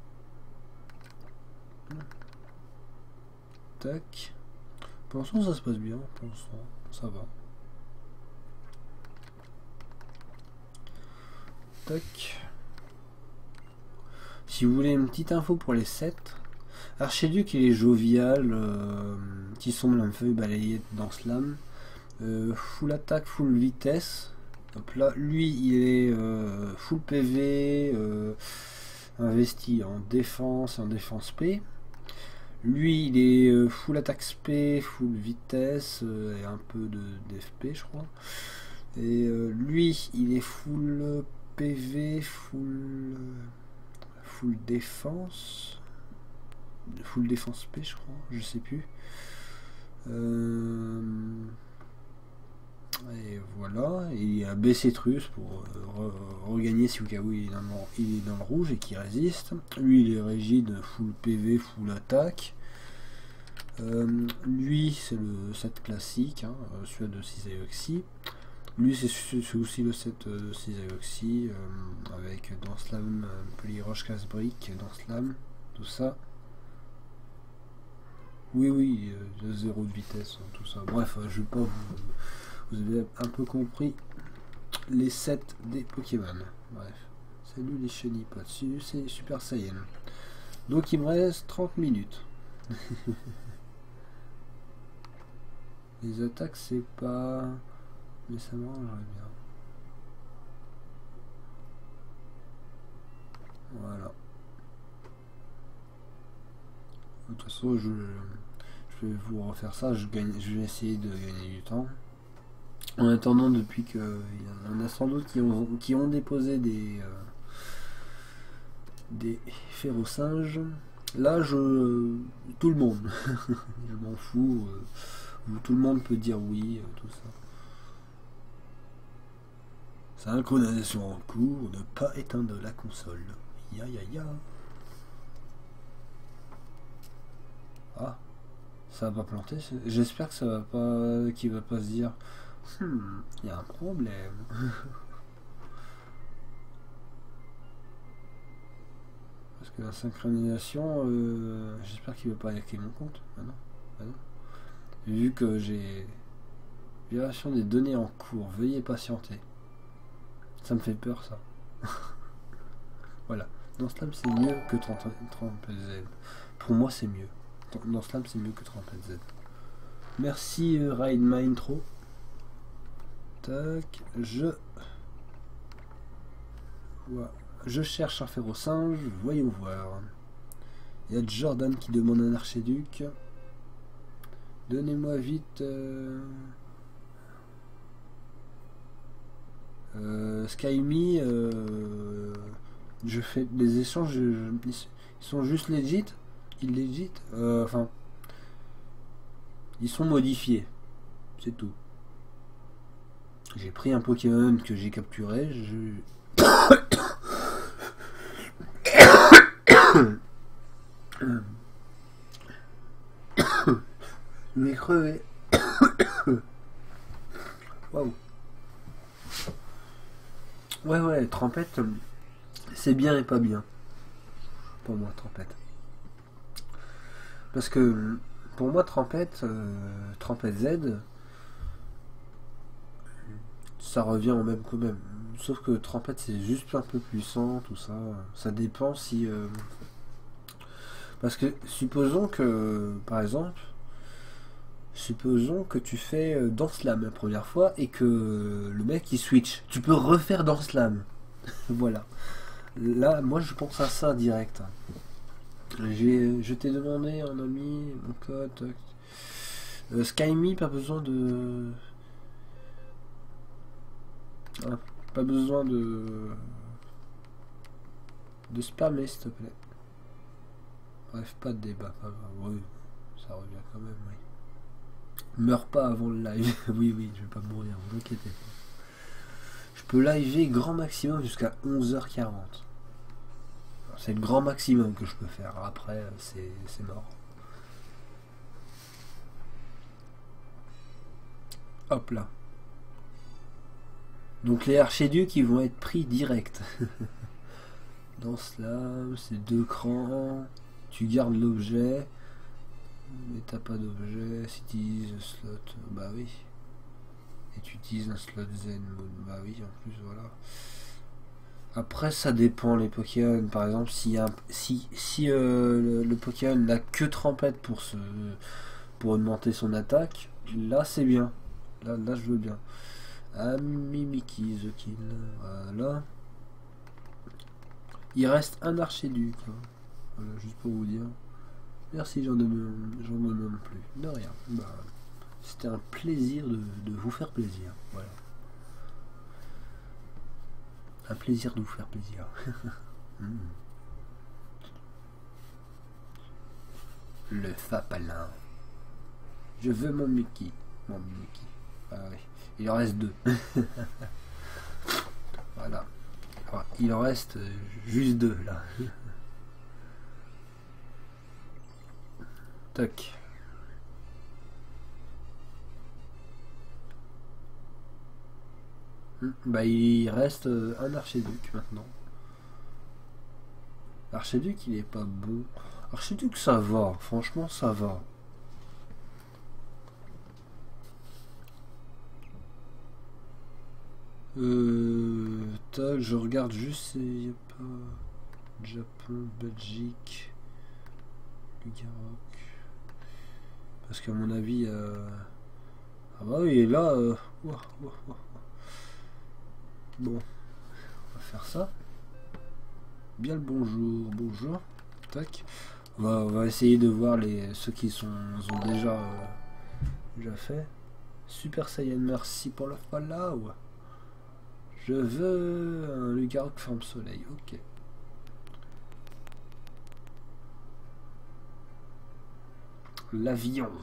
Speaker 1: Tac. Pour l'instant, ça se passe bien. Pour l'instant, ça va. Tac. Si vous voulez une petite info pour les sept, Archiduc il est jovial, euh, qui sombre un feuille balayette dans Slam. Euh, full attaque, full vitesse. Hop là, lui il est euh, full P V, euh, investi en défense, en défense P. Lui il est euh, full attaque S P, full vitesse euh, et un peu de d'F P je crois. Et euh, lui il est full P V, full full défense, full défense P je crois, je sais plus. Euh, et voilà, et il y a B C Trus pour euh, re regagner si au cas où il est, dans le, il est dans le rouge et qui résiste. Lui il est rigide, full P V, full attaque. Euh, lui c'est le set classique, hein, celui de six Aoxy. Lui c'est aussi le set de six Aoxy, euh, avec dans Slam, euh, Polyroche, casse-brique, dans Slam, tout ça. Oui oui, euh, zéro de vitesse, tout ça. Bref, je vais pas vous... Vous avez un peu compris les sets des Pokémon. Bref. Salut les chenipotes. C'est Super Saiyan. Donc il me reste trente minutes. Les attaques c'est pas... Mais ça m'arrangerait bien. Voilà. De toute façon je, je vais vous refaire ça. Je, gagne, je vais essayer de gagner du temps. En attendant, depuis que il y en a sans doute qui ont, qui ont déposé des euh, des férocinges. Là, je tout le monde, je m'en fous. Euh, tout le monde peut dire oui, euh, tout ça. Synchronisation en cours, ne pas éteindre la console. Ya ya ya. Ah, ça va pas planter. J'espère que ça va pas, qu'il va pas se dire. Hmm, il y a un problème. Parce que la synchronisation, euh, j'espère qu'il ne va pas hacker mon compte. Ah non, ah non. Vu que j'ai violation des données en cours, veuillez patienter. Ça me fait peur ça. Voilà. Dans Slam c'est mieux que trente Z. Pour moi c'est mieux. Dans Slam c'est mieux que trente Z. Merci euh, Ride My Intro. Tac, je voilà. Je cherche un férocinge, voyons voir. Il y a Jordan qui demande un archiduc. Donnez-moi vite euh... Euh, Skyme, euh... je fais des échanges, je, je, ils sont juste legit, illegit, euh, enfin ils sont modifiés, c'est tout. J'ai pris un Pokémon que j'ai capturé, je... je vais crever. Waouh. Ouais ouais, Trempette, c'est bien et pas bien. Pour moi, Trempette. Parce que pour moi, Trempette, euh, Trempette Z, ça revient au même quand même. Sauf que Trempette c'est juste un peu puissant, tout ça. Ça dépend si... Euh... Parce que supposons que, par exemple, supposons que tu fais dans Slam la première fois et que le mec il switch. Tu peux refaire dans Slam. Voilà. Là, moi je pense à ça direct. Je t'ai demandé un ami, mon code. Euh, Skyme, pas besoin de... Ah, pas besoin de... de spammer, s'il te plaît. Bref, pas de débat, pas grave. Oui, ça revient quand même, oui. Meurs pas avant le live. Oui, oui, je vais pas mourir, vous inquiétez pas. Je peux liver grand maximum jusqu'à onze heures quarante. C'est le grand maximum que je peux faire. Après, c'est mort. Hop là. Donc les archiducs, ils vont être pris direct. Dans cela, c'est deux crans. Tu gardes l'objet. Mais t'as pas d'objet. Si tu utilises le slot, bah oui. Et tu utilises un slot zen mode, bah oui, en plus, voilà. Après, ça dépend les Pokémon. Par exemple, si, y a, si, si euh, le, le Pokémon n'a que trempette pour, se, pour augmenter son attaque, là c'est bien. Là, là je veux bien. Ah, Mimiki, The Kill. Voilà. Il reste un archiduc. Hein. Voilà, juste pour vous dire. Merci, j'en j'en me nomme plus. De rien. Bah, c'était un plaisir de, de vous faire plaisir. Voilà. Un plaisir de vous faire plaisir. mmh. Le Fapalin. Je veux mon Mickey. Mon Mickey. Ah oui. Il en reste deux. Voilà. Alors, il en reste juste deux là. Tac. Bah il reste un archiduc maintenant. Archiduc il est pas bon. Archiduc ça va, franchement ça va. Euh, tac, je regarde juste s'il n'y a pas Japon, Belgique, Lugarok. Parce qu'à mon avis, euh... ah bah oui, et là, euh... ouah, ouah, ouah. Bon, on va faire ça. Bien le bonjour, bonjour. Tac. On va, on va essayer de voir les ceux qui sont ont déjà euh, déjà fait. Super Saiyan, merci pour le follow. Je veux un Lugarok forme soleil. Ok. L'avion.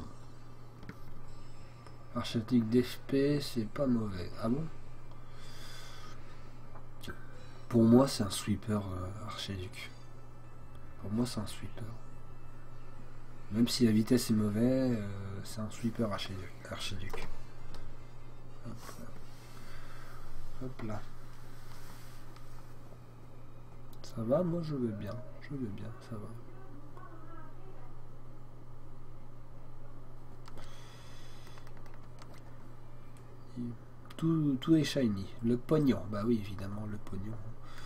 Speaker 1: Architecte d'F P, c'est pas mauvais. Ah bon? Pour moi, c'est un sweeper euh, archiduc. Pour moi, c'est un sweeper. Même si la vitesse est mauvaise, euh, c'est un sweeper archiduc. archiduc. Hop là. Hop là. Ça va, moi je veux bien. Je veux bien, ça va. Tout, tout est shiny. Le pognon. Bah oui, évidemment, le pognon.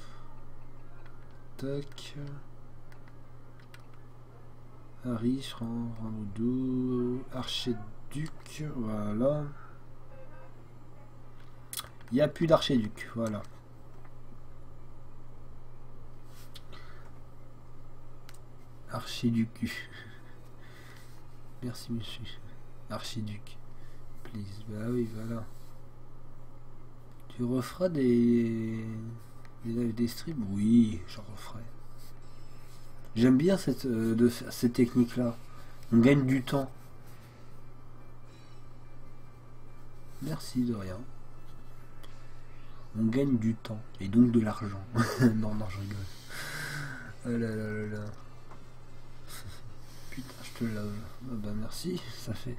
Speaker 1: Tac. Harry, Fran, Ramoudou, Archiduc. Voilà. Il n'y a plus d'archiduc. Voilà. Archiduc. Merci, monsieur. Archiduc. Please. Bah oui, voilà. Tu referas des des lives, des streams? Oui, j'en referai. J'aime bien cette euh, de cette technique là. On gagne du temps. Merci, de rien. On gagne du temps et donc de l'argent. non, non, je rigole. Oh là là là là. Putain, je te lave. Ah bah merci, ça fait.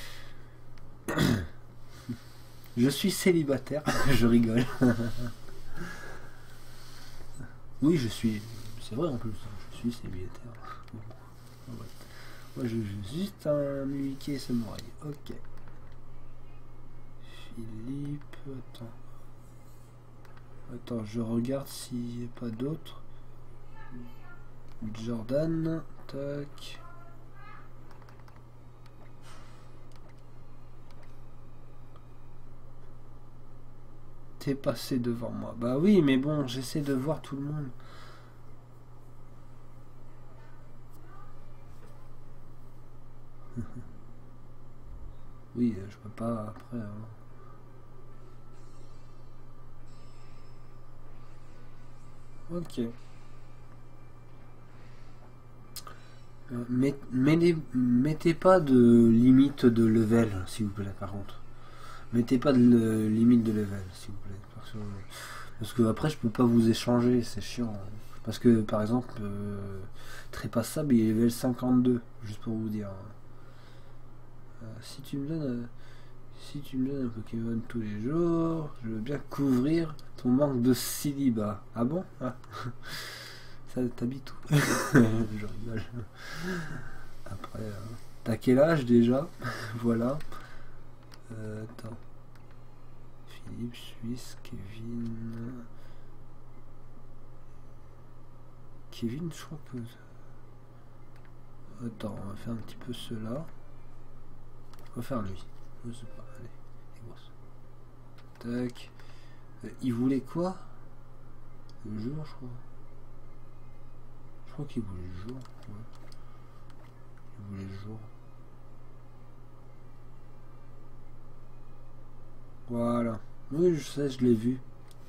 Speaker 1: Je suis célibataire, je rigole. Oui, je suis. C'est vrai en plus, je suis célibataire. Bon. Ouais. Moi, je joue juste un Mickey Samouraï. Ok. Philippe. Attends. Attends, je regarde s'il n'y a pas d'autres. Jordan. Tac. T'es passé devant moi. Bah oui, mais bon, j'essaie de voir tout le monde. Oui, je peux pas après. Hein. Ok. Euh, met- mettez, mettez pas de limite de level, s'il vous plaît, par contre. Mettez pas de le- limite de level, s'il vous plaît. Parce que, parce que après, je peux pas vous échanger, c'est chiant. Parce que, par exemple, euh, Trépassable, il est level cinquante-deux, juste pour vous dire. Euh, si tu me donnes... euh, Si tu me donnes un Pokémon tous les jours, je veux bien couvrir ton manque de célibat. Ah bon? Ah. Ça t'habite où? Je rigole. Après, euh, t'as quel âge déjà? Voilà. Euh, attends. Philippe, Suisse, Kevin. Kevin, je crois que. Attends, on va faire un petit peu cela. On va faire lui. Je sais pas. Allez, les grosses. Tac. Euh, il voulait quoi? Le jour, je crois. Je crois qu'il voulait le jour. Ouais. Il voulait le jour. Voilà. Oui, je sais, je l'ai vu.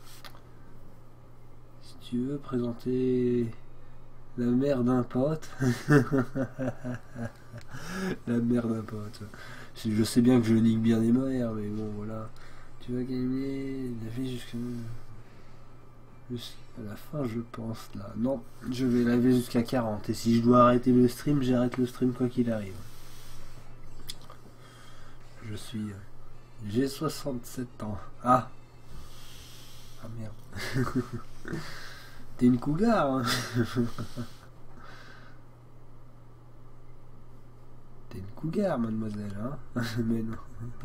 Speaker 1: Si tu veux présenter la mère d'un pote. La mère d'un pote. Je sais bien que je nique bien des mères, mais bon, voilà. Tu vas gagner la vie jusqu'à... Jusqu'à la fin, je pense, là. Non, je vais laver jusqu'à quarante. Et si je dois arrêter le stream, j'arrête le stream quoi qu'il arrive. Je suis... J'ai soixante-sept ans. Ah. Ah merde. T'es une cougar, hein. T'es une cougar, mademoiselle, hein. Mais non.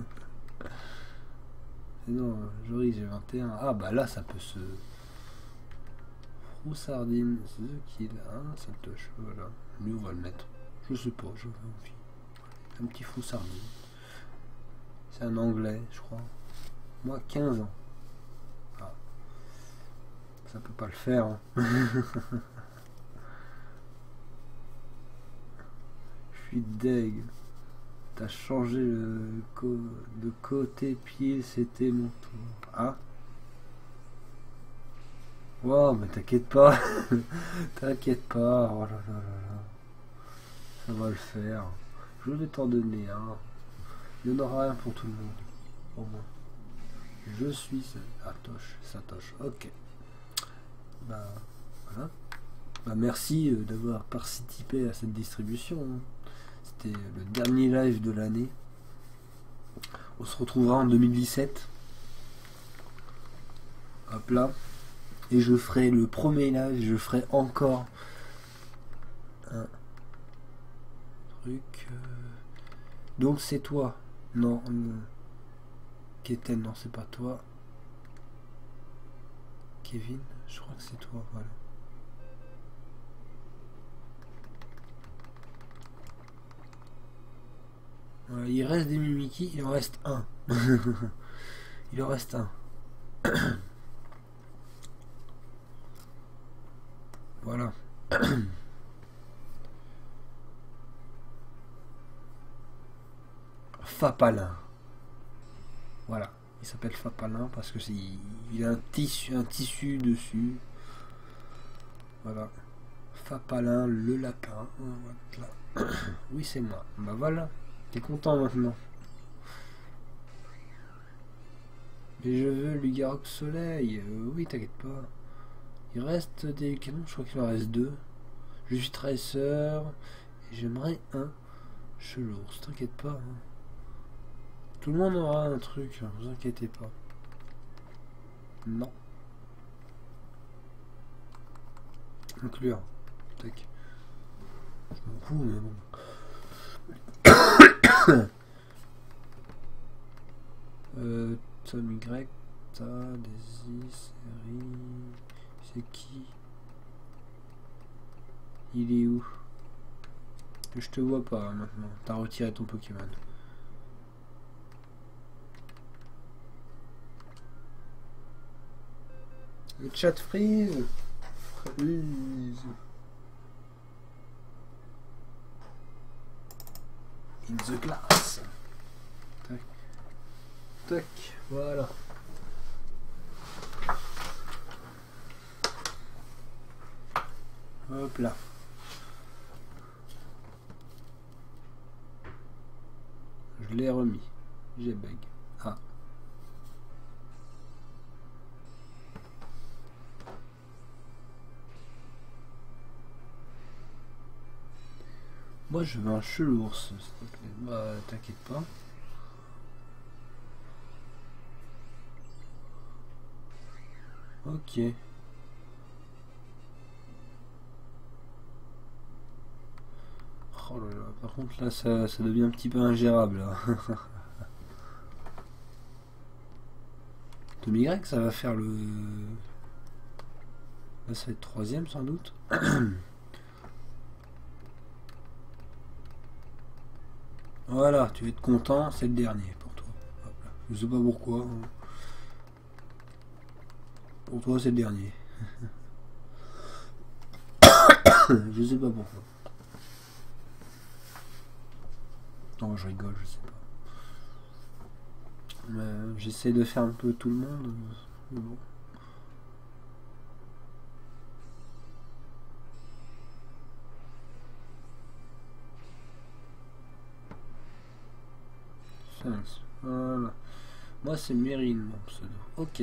Speaker 1: Mais non, Jory, j'ai vingt et un. Ah bah là, ça peut se... Froussardine, c'est ce qu'il a, hein, ça touche, voilà. Lui, on va le mettre. Je sais pas, j'avais envie. Un petit Froussardine. C'est un anglais, je crois. Moi, quinze ans. Ah. Ça peut pas le faire, hein. Je suis deg. T'as changé le co de côté pied, c'était mon tour. Ah. Wow, mais t'inquiète pas. T'inquiète pas. Oh là là là là. Ça va le faire. Je vais t'en donner un. Hein. Il y en aura un pour tout le monde. Au moins. Je suis Satoshi. Satoshi. Ok. Bah voilà. Bah merci d'avoir participé à cette distribution. Hein. C'était le dernier live de l'année. On se retrouvera en deux mille dix-sept. Hop là. Et je ferai le premier live. Je ferai encore un truc. Euh... Donc c'est toi. Non. Euh... Keten, non, c'est pas toi. Kevin, je crois que c'est toi. Voilà. Voilà, il reste des Mimikyu, il en reste un. Il en reste un. Voilà. Fapalin. Voilà. Il s'appelle Fapalin parce que c'est il a un tissu, un tissu dessus. Voilà. Fapalin, le lapin. Voilà. Oui, c'est moi. Bah voilà. T'es content maintenant. Mais je veux Lugarox Soleil. Euh, oui, t'inquiète pas. Il reste des canons, je crois qu'il en reste deux. Je suis Tracer. Et j'aimerais un Chelours. T'inquiète pas. Hein. Tout le monde aura un truc, hein, vous inquiétez pas. Non. Inclure. Tac. Je m'en fous, mais bon. euh, Tom Y, Ta, Daisy, série. C'est qui? Il est où? Je te vois pas hein, maintenant. T'as retiré ton Pokémon. Le chat freeze. Freeze. In the glass. Tac. Tac. Voilà. Hop là. Je l'ai remis. J'ai bug. Ah. Moi je veux un chelours, s'il te plaît. Bah t'inquiète pas. Ok. Oh là là, par contre là ça, ça devient un petit peu ingérable là. Tommy Greg ça va faire le... Là ça va être troisième sans doute. Voilà, tu vas être content, c'est le dernier pour toi. Hop là. Je sais pas pourquoi. Pour toi c'est le dernier. Je sais pas pourquoi. Non, je rigole, je sais pas. Mais j'essaie de faire un peu tout le monde. Mais bon. Voilà. Moi c'est Mérine mon pseudo. Ok.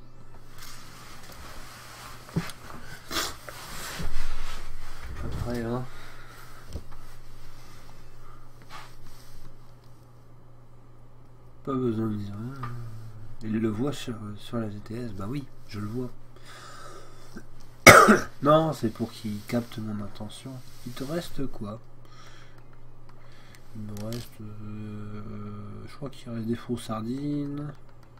Speaker 1: Après hein. Pas besoin de dire rien. Il le voit sur, sur la G T S. Bah oui, je le vois. Non, c'est pour qu'il capte mon intention. Il te reste quoi? Il me reste... Euh, je crois qu'il reste des faux sardines.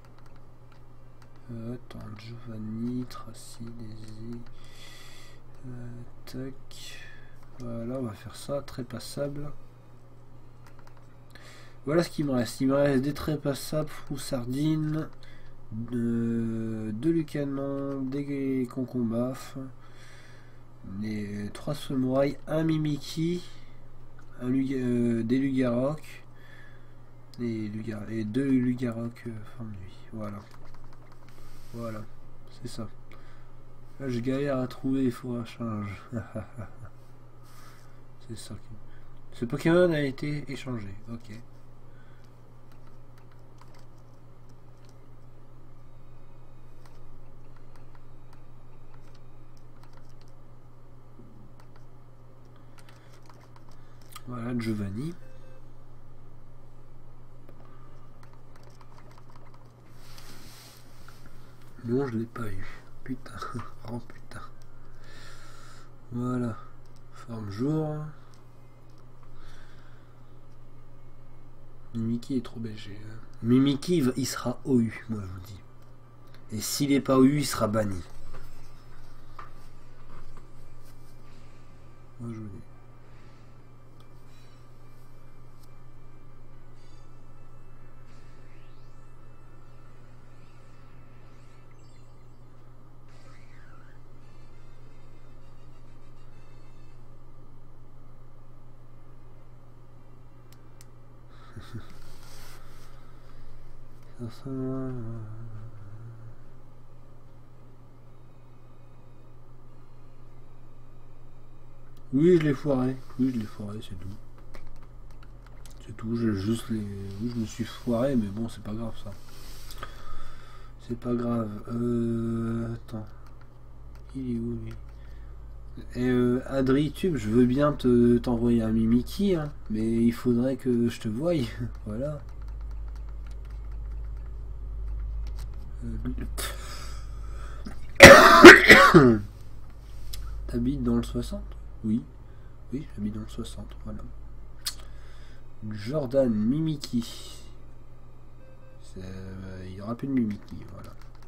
Speaker 1: Euh, attends, Giovanni, Tracy, Daisy... Euh, tac... Voilà, on va faire ça, très passable. Voilà ce qu'il me reste. Il me reste des traits passables, fous sardines, de, de Lucanon, des concombafs, des trois samouraïs, un Mimiki, un Lug euh, des Lugarok et, Lugar et deux Lugarok euh, fin de nuit. Voilà. Voilà. C'est ça. Là je galère à trouver les fours à change. C'est ça. Qui... Ce Pokémon a été échangé. Ok. Voilà, Giovanni. Non, je l'ai pas eu. Putain. Oh putain. Voilà. Forme jour. Mimiki est trop B G. Mimiki, il sera O U, moi je vous dis. Et s'il est pas O U, il sera banni. Moi je vous dis. Oui, je l'ai foiré. Oui, je l'ai foiré, c'est tout. C'est tout. Je juste les. Oui, je me suis foiré, mais bon, c'est pas grave ça. C'est pas grave. Euh... Attends. Il est où lui? Et euh, AdriTube, je veux bien te t'envoyer un Mimiki, hein, mais il faudrait que je te voie. Voilà. Euh... T'habites dans le soixante? Oui. Oui, j'habite dans le soixante, voilà. Jordan Mimiki. Euh, il n'y aura plus de Mimiki, voilà.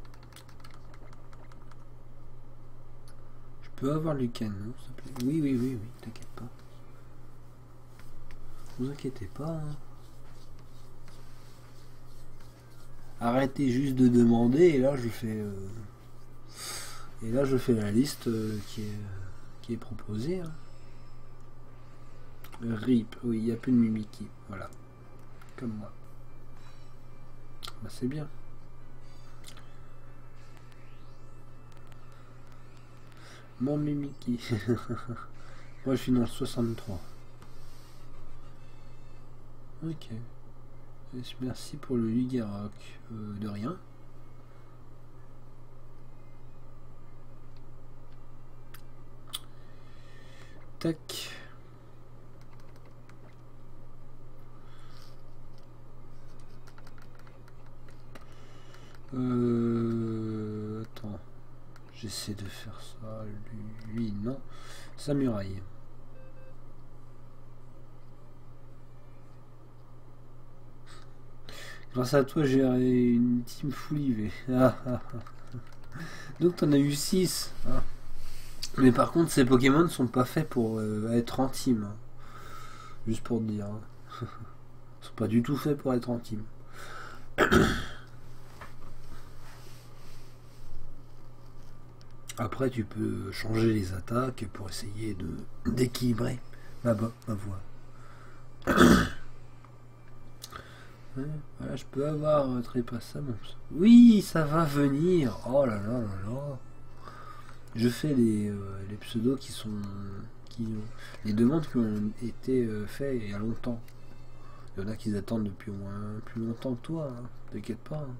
Speaker 1: Je peux avoir Lucan, non, s'il te plaît? Oui, oui, oui, oui, t'inquiète pas. Vous inquiétez pas. Hein. Arrêtez juste de demander et là je fais euh, et là je fais la liste euh, qui est qui est proposée. Hein. R I P, oui, il n'y a plus de Mimiki, voilà. Comme moi. Bah c'est bien. Mon Mimiki. Moi je suis dans le soixante-trois. Ok. Merci pour le Lugarok. Euh, de rien. Tac. Euh... Attends. J'essaie de faire ça. Lui, non. Samouraï. Grâce à toi, j'ai une team full I V. Ah, ah, ah. Donc t'en as eu six. Ah. Mais par contre, ces Pokémon ne sont pas faits pour euh, être en team. Hein. Juste pour te dire. Hein. Ils sont pas du tout faits pour être en team. Après, tu peux changer les attaques pour essayer de d'équilibrer ma, ma voix. Ouais, voilà, je peux avoir euh, trépassé mon... Oui, ça va venir. Oh là là là là. Je fais les, euh, les pseudos qui sont... qui ont, les demandes qui ont été euh, faites il y a longtemps. Il y en a qui attendent depuis au moins plus longtemps que toi. Hein. T'inquiète pas. Hein.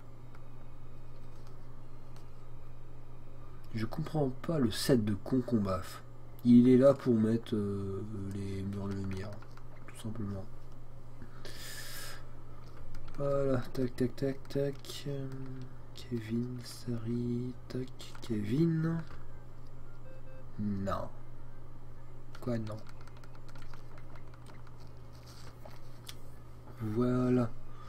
Speaker 1: Je comprends pas le set de Concombaf. Il est là pour mettre euh, les murs de lumière. Tout simplement. Voilà, tac, tac, tac, tac. Kevin, Sari, tac, Kevin. Non. Quoi, non? Voilà.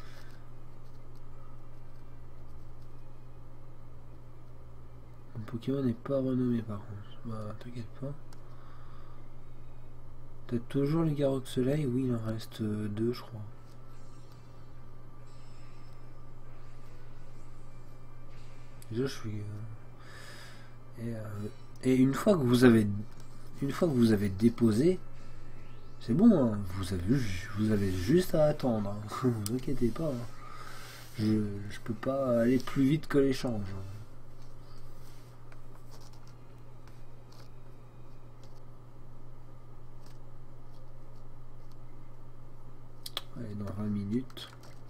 Speaker 1: Mon Pokémon n'est pas renommé par contre. Bah, t'inquiète pas. T'as toujours les Garrock Soleil? Oui, il en reste deux, je crois. Déjà, je suis. Euh, et, euh, et une fois que vous avez, une fois que vous avez déposé, c'est bon. Hein, vous avez, vous avez juste à attendre. Hein, vous inquiétez pas. Hein. Je, je peux pas aller plus vite que l'échange. Allez, dans vingt minutes.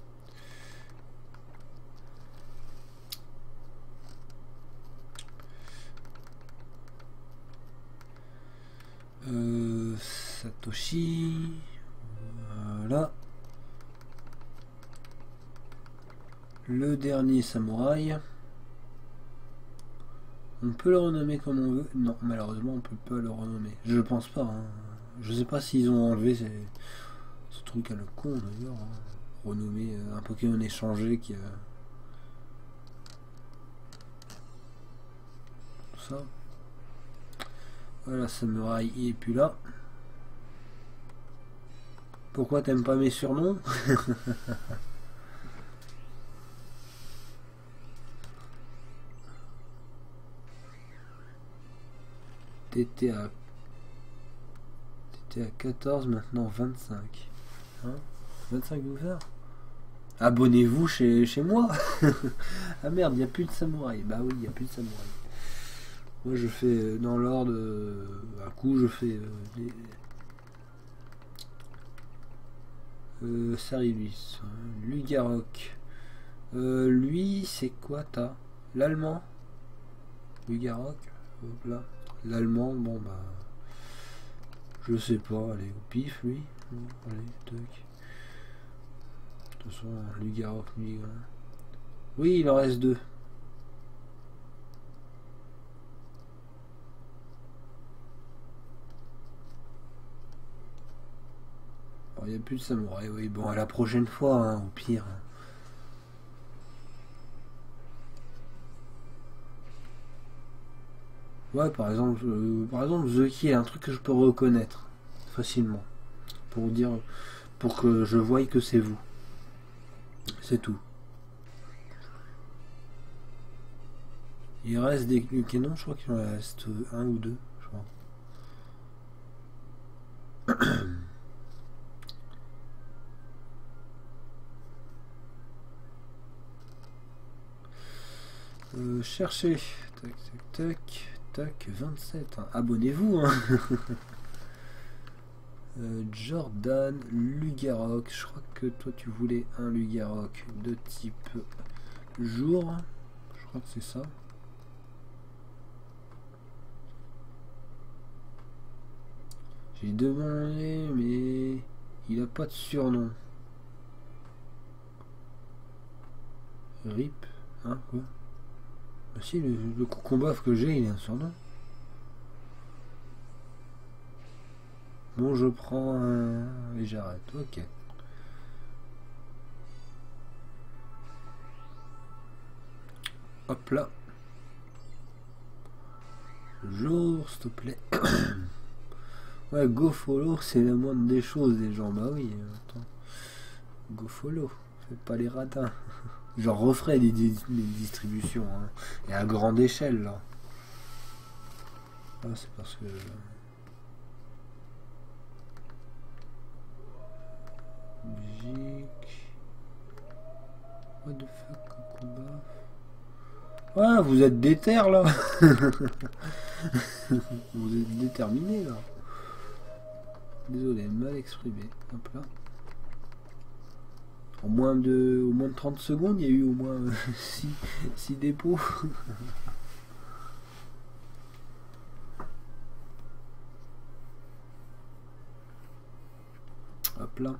Speaker 1: Euh, Satoshi. Voilà. Le dernier samouraï. On peut le renommer comme on veut. Non, malheureusement, on peut pas le renommer. Je pense pas. Hein. Je sais pas s'ils ont enlevé ces... ce truc à le con d'ailleurs. Hein. Renommer un Pokémon échangé qui a... Tout ça. Voilà, samouraï, il est plus là. Pourquoi t'aimes pas mes surnoms? T'étais à... T'étais à quatorze, maintenant vingt-cinq. Hein, vingt-cinq viewers. Abonnez-vous chez, chez moi. Ah merde, il n'y a plus de samouraï. Bah oui, il n'y a plus de samouraï. Moi je fais dans l'ordre, euh, à coup je fais euh, les... Euh, Sarius, hein, Lugarok. Euh, lui, c'est quoi t'as? L'allemand? Lugarok? Hop là. L'allemand, bon bah. Je sais pas, allez, au pif lui. Bon, allez, tac. De toute façon, Lugarok, lui. Hein. Oui, il en reste deux. Il n'y a plus de samouraï, oui. Bon, à la prochaine fois, hein, au pire. Ouais, par exemple, euh, par exemple, The est un truc que je peux reconnaître facilement. Pour dire, pour que je voie que c'est vous. C'est tout. Il reste des canons, je crois qu'il en reste un ou deux, je crois. Euh, chercher. Tac, tac, tac. tac, vingt-sept. Hein. Abonnez-vous. Hein. euh, Jordan Lugarok. Je crois que toi tu voulais un Lugarok de type jour. Je crois que c'est ça. J'ai demandé, mais il a pas de surnom. Rip, hein, quoi. Bah si, le, le Cocombof que j'ai, il a un surnom. Bon, je prends un... et j'arrête, ok. Hop là. Jour, s'il te plaît. Ouais, go follow, c'est la moindre des choses, des gens. Bah oui, attends. Go follow, faites pas les radins. J'en referai des, des, des distributions, hein. Et à grande échelle, là. Ah, c'est parce que... Musique... What the fuck, combat. Ouais, vous êtes déter, là. Vous êtes déterminé, là. Désolé, mal exprimé. Hop là. En moins de, au moins de trente secondes, il y a eu au moins six dépôts. Hop là.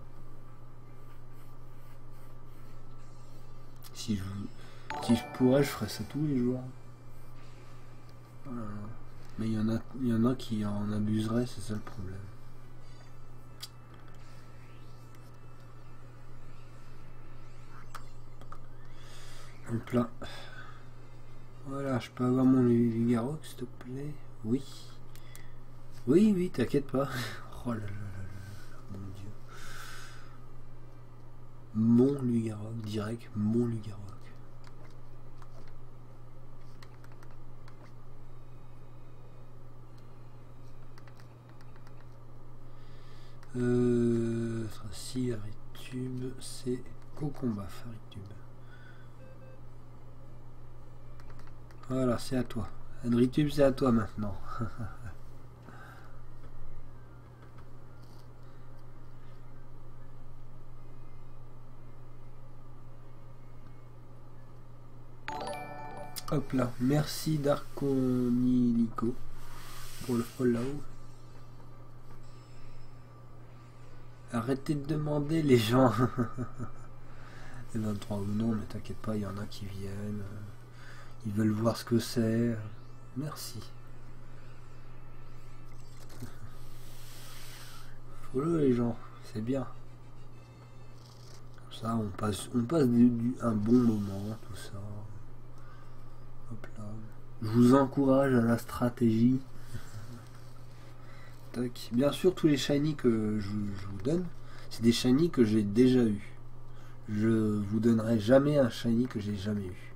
Speaker 1: Si je, si je pourrais, je ferais ça tous les jours. Voilà. Mais il y en a, il y en a qui en abuseraient, c'est ça le problème. Donc là, voilà, je peux avoir mon Lugarok, s'il te plaît. Oui, oui, oui, t'inquiète pas. Oh là là là là, mon dieu. Mon Lugarok, direct, mon Lugarok. Euh, si, Aritube, c'est Cocombof, Aritube. Voilà, c'est à toi. Adritube, c'est à toi maintenant. Hop là. Merci Darkonilico pour le follow. Arrêtez de demander les gens. Les vingt-trois ou non, mais t'inquiète pas, il y en a qui viennent. Ils veulent voir ce que c'est. Merci. Follow les gens, c'est bien. Comme ça, on passe, on passe du, du, un bon moment, tout ça. Hop là. Je vous encourage à la stratégie. Tac. Bien sûr, tous les shiny que je, je vous donne, c'est des shiny que j'ai déjà eu. Je vous donnerai jamais un shiny que j'ai jamais eu.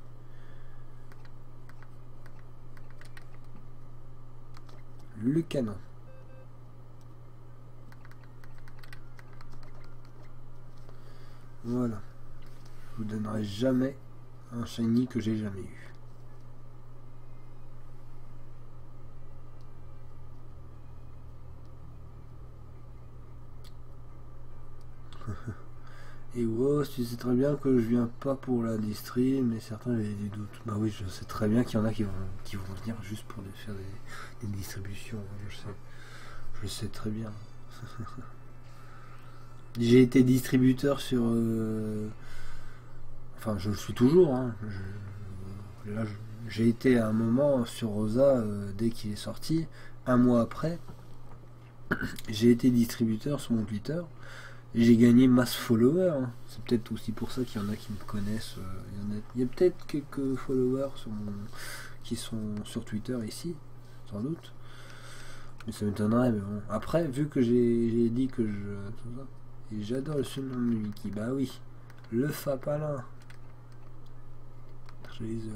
Speaker 1: Le canon. Voilà. Je vous donnerai jamais un shiny que j'ai jamais eu. Et wow, tu sais très bien que je viens pas pour la distri, mais certains avaient des doutes. Bah oui, je sais très bien qu'il y en a qui vont, qui vont venir juste pour faire des, des distributions. Je sais, je sais très bien. J'ai été distributeur sur, euh, enfin, je le suis toujours. Hein. Je, là, j'ai été à un moment sur Rosa euh, dès qu'il est sorti. Un mois après, j'ai été distributeur sur mon Twitter. J'ai gagné masse followers, hein. C'est peut-être aussi pour ça qu'il y en a qui me connaissent. Il y, a, il y a peut-être quelques followers sur mon, qui sont sur Twitter ici, sans doute. Mais ça m'étonnerait, mais bon. Après, vu que j'ai dit que je... Et j'adore le surnom de Wiki, bah oui. Le Fapalin. Treasure.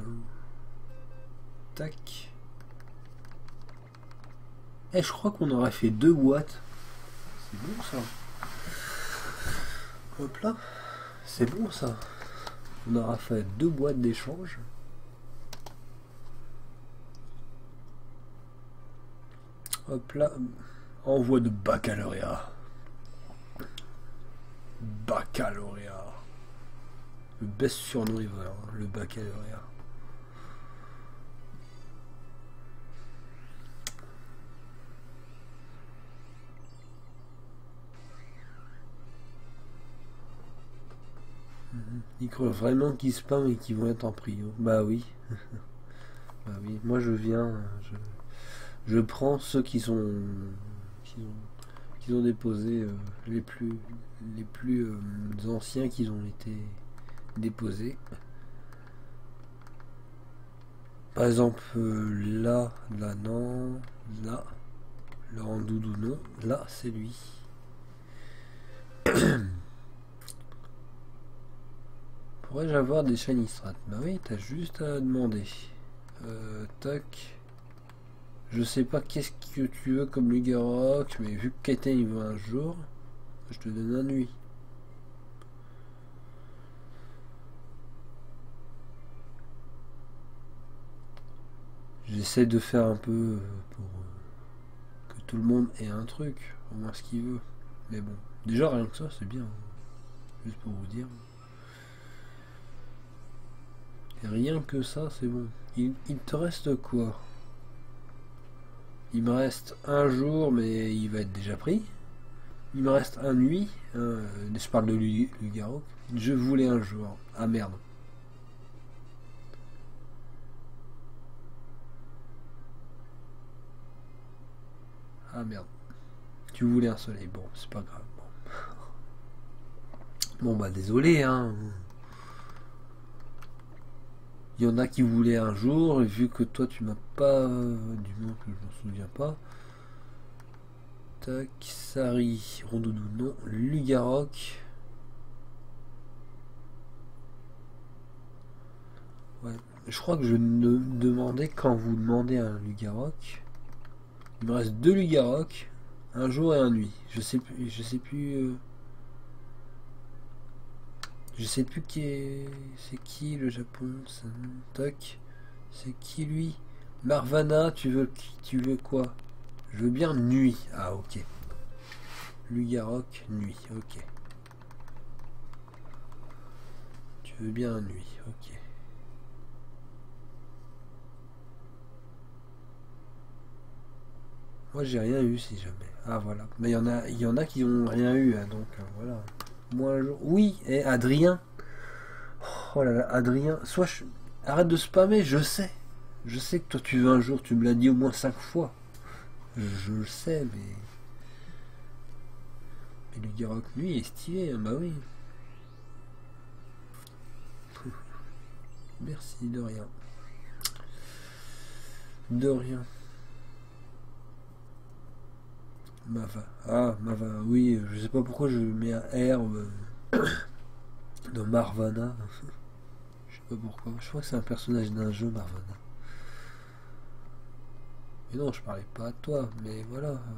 Speaker 1: Tac. Eh, je crois qu'on aurait fait deux boîtes. C'est bon ça. Hop là, c'est bon ça. On aura fait deux boîtes d'échange. Hop là. Envoi de baccalauréat. Baccalauréat. Le best surnom ever, hein, le baccalauréat. Ils croient vraiment qu'ils spam et qu'ils vont être en prio. Bah oui. Bah oui. Moi je viens, je, je prends ceux qui sont qui ont, qui ont déposé euh, les plus les plus euh, anciens qui ont été déposés. Par exemple euh, là, là non, là, Laurent Doudou non, là c'est lui. Pourrais-je avoir des shiny strats? Bah oui, t'as juste à demander. Euh, tac. Je sais pas qu'est-ce que tu veux comme Lugarok, mais vu que Kaiten il veut un jour, je te donne un nuit. J'essaie de faire un peu pour que tout le monde ait un truc, au moins ce qu'il veut. Mais bon, déjà rien que ça, c'est bien. Juste pour vous dire. Et rien que ça, c'est bon. Il, il te reste quoi? Il me reste un jour, mais il va être déjà pris. Il me reste un nuit. Euh, je parle de Lugarok. Je voulais un jour. Ah merde. Ah merde. Tu voulais un soleil. Bon, c'est pas grave. Bon. Bon bah désolé hein. Il y en a qui voulaient un jour, et vu que toi tu m'as pas, euh, du moins que je m'en souviens pas. Tac, Sari, Rondoudou non, Lugarok. Ouais, je crois que je me demandais quand vous demandez un Lugarok. Il me reste deux Lugarok, un jour et un nuit. Je sais plus, je sais plus. Euh... Je sais plus qui est. C'est qui le Japon? Tac. C'est qui lui? Marvana, tu veux tu veux quoi? Je veux bien nuit. Ah ok. Lugarok, nuit, ok. Tu veux bien nuit, ok. Moi j'ai rien eu si jamais. Ah voilà. Mais il y en a il y en a qui ont rien eu, hein, donc euh, voilà. Moi un jour. Oui, et Adrien. Oh là là, Adrien. Soit je. Arrête de spammer, je sais. Je sais que toi tu veux un jour, tu me l'as dit au moins cinq fois. Je le sais, mais. Mais Lugarok, lui, est stylé, hein, bah oui. Merci, de rien. De rien. Mava. Ah, Mava, oui, je sais pas pourquoi je mets un R euh, dans Marvana. Je sais pas pourquoi. Je crois que c'est un personnage d'un jeu, Marvana. Mais non, je parlais pas à toi, mais voilà. Euh,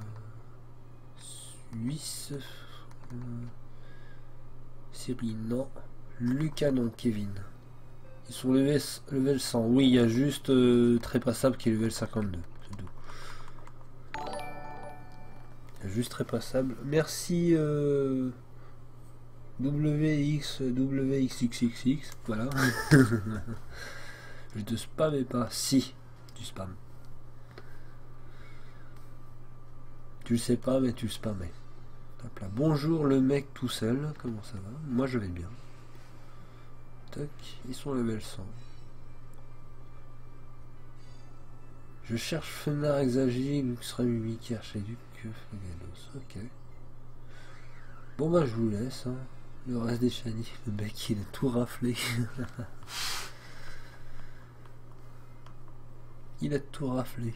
Speaker 1: Suisse. Euh, Cyril, non. Lucas, non. Kevin. Ils sont level, level cent. Oui, il y a juste euh, très passable qui est level cinquante-deux. C'est tout. Il y a juste très passable. Merci euh, W X W X X X X. Voilà. Je te spammais pas. Si, tu spams. Tu le sais pas, mais tu spammais. Hop là. Bonjour le mec tout seul. Comment ça va? Moi je vais bien. Tac. Ils sont level cent. Je cherche Fenar Exagé, Luxra Mimic, Archiduc, Flagalos. Ok. Bon bah je vous laisse. Hein. Le reste des shiny. Le mec il a tout raflé. Il a tout raflé.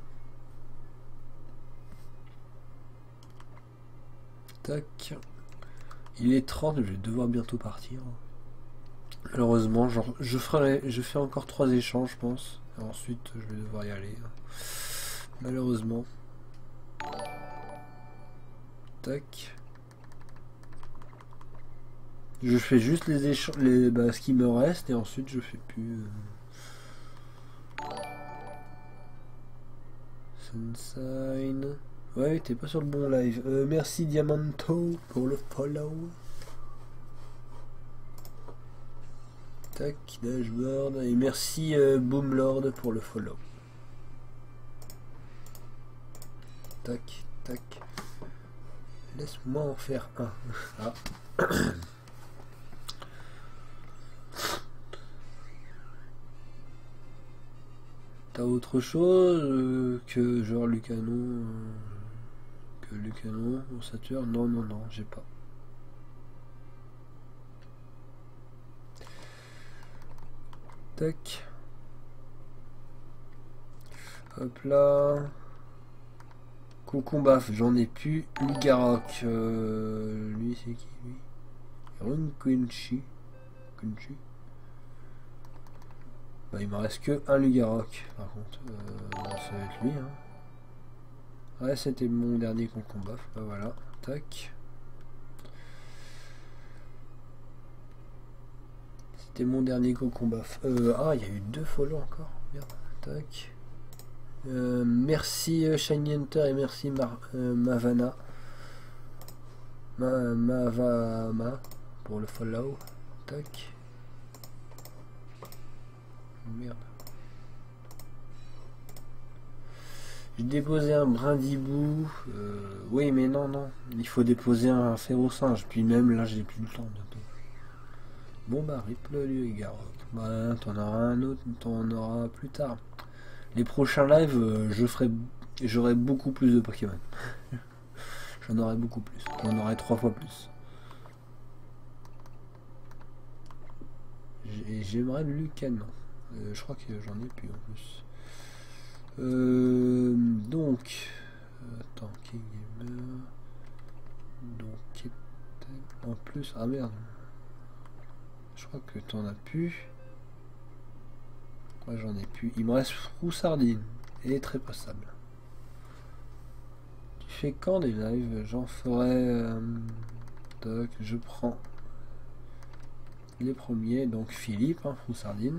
Speaker 1: Tac. Il est trente, je vais devoir bientôt partir. Malheureusement, genre, je ferai, je fais encore trois échanges, je pense. Et ensuite, je vais devoir y aller. Malheureusement. Tac. Je fais juste les échanges, les, bah, ce qui me reste, et ensuite je fais plus. Euh... Sunshine. Ouais, t'es pas sur le bon live. Euh, merci Diamanto pour le follow. Tac, dashboard. Et merci euh, Boomlord pour le follow. Tac, tac. Laisse-moi en faire un. Ah. T'as autre chose euh, que genre Lucano euh, que Lucano ou Saturne? Non, non, non, j'ai pas. Tac. Hop là. Cocombaf, j'en ai plus. Lugarok, euh, lui c'est qui lui? Runkunchi. Kunchi. Bah, il me reste que un Lugarok par contre. Euh, ça va être lui. Hein. Ouais, c'était mon dernier Cocombaf. Bah voilà. Tac. C'était mon dernier Cocombaf. Euh, ah, il y a eu deux follow encore. Merde. Tac. Euh, merci euh, Shiny Hunter et merci Mar euh, Mavana Ma Mavama pour le follow. Tac. Merde. J'ai déposé un brindibou. Euh, oui mais non non. Il faut déposer un ferro-singe. Puis même là j'ai plus le temps bientôt. Bon bah rip le Lugarok. Bah t'en auras un autre, t'en auras plus tard. Les prochains lives, euh, je ferai, j'aurai beaucoup plus de Pokémon. J'en aurai beaucoup plus. J'en aurai trois fois plus. Et j'aimerais le Lucano. Euh, je crois que j'en ai plus en plus. Euh, donc, attends, King Gamer. Donc, en plus, ah merde. Je crois que t'en as plus. Moi j'en ai plus. Il me reste Froussardine et très passable. Tu fais quand des lives? J'en ferai. Euh, toc, je prends les premiers. Donc Philippe, hein, Froussardine.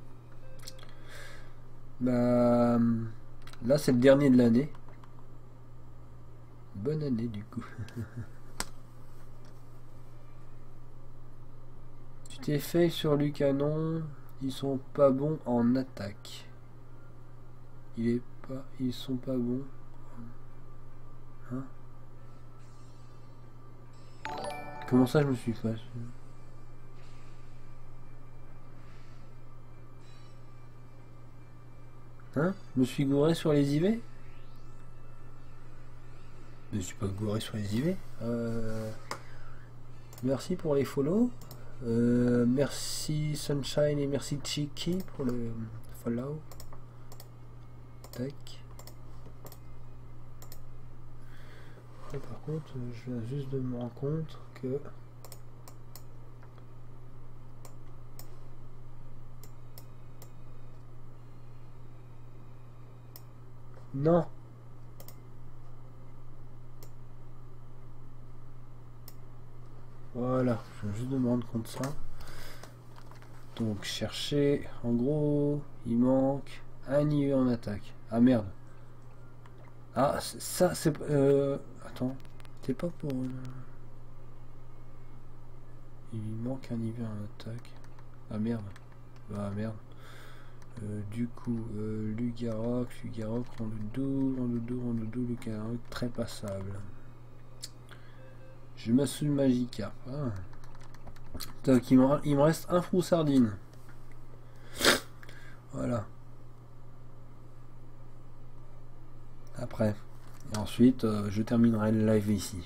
Speaker 1: Bah là c'est le dernier de l'année. Bonne année du coup. Tu t'es fait sur Lucanon. Ils sont pas bons en attaque. Il est pas. Ils sont pas bons. Hein? Comment ça je me suis fait? Hein? Je me suis gouré sur les I V? Je me suis pas gouré sur les I V. Euh... Merci pour les follow. Euh, merci Sunshine et merci Chiki pour le follow. Tac. Et par contre, je viens juste de me rendre compte que non. Voilà, je viens juste de me rendre compte de ça. Donc chercher, en gros, il manque un I V en attaque. Ah merde. Ah, ça c'est... Euh, attends, c'est pas pour... Euh, il manque un I V en attaque. Ah merde. Ah merde. Euh, du coup, euh, Lugarok, Lugarok, Rondoudou, Rondoudou, Rondoudou, Lugarok, très passable. Je m'assume Magikarp. Ah. Donc, il, me, il me reste un Froussardine. Voilà. Après. Et ensuite, euh, je terminerai le live ici.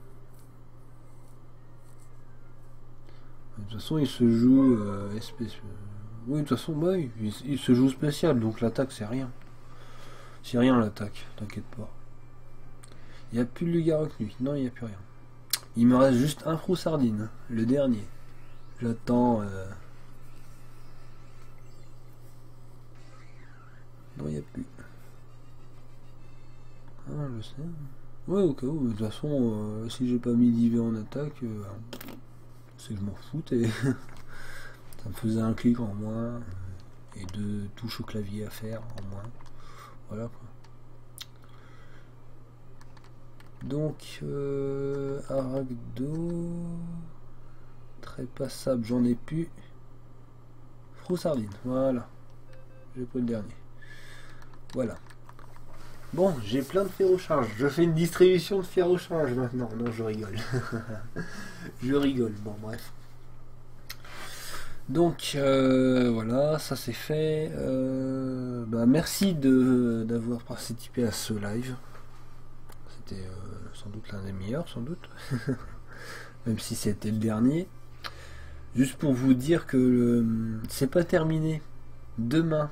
Speaker 1: De toute façon, il se joue euh, espèce. Oui, de toute façon, bah, il, il se joue spécial, donc l'attaque, c'est rien. C'est rien l'attaque, t'inquiète pas. Il n'y a plus de Lugarok, lui. Non, il n'y a plus rien. Il me reste juste un Froussardine, le dernier. J'attends. Euh... Non, il n'y a plus. Ah, je sais. Ouais, au cas où, de toute façon, euh, si j'ai pas mis d'I V en attaque, euh, c'est que je m'en foutais. Ça me faisait un clic en moins et deux touches au clavier à faire en moins. Voilà quoi. Donc, euh, Aragdo, Trépassable, j'en ai plus. Froussardine, voilà. J'ai pris le dernier. Voilà. Bon, j'ai plein de ferrocharge. Je fais une distribution de ferrocharge maintenant. Non, je rigole. Je rigole. Bon, bref. Donc, euh, voilà, ça c'est fait. Euh, bah, merci de d'avoir participé à ce live. C'était euh, sans doute l'un des meilleurs, sans doute. Même si c'était le dernier. Juste pour vous dire que euh, c'est pas terminé. Demain.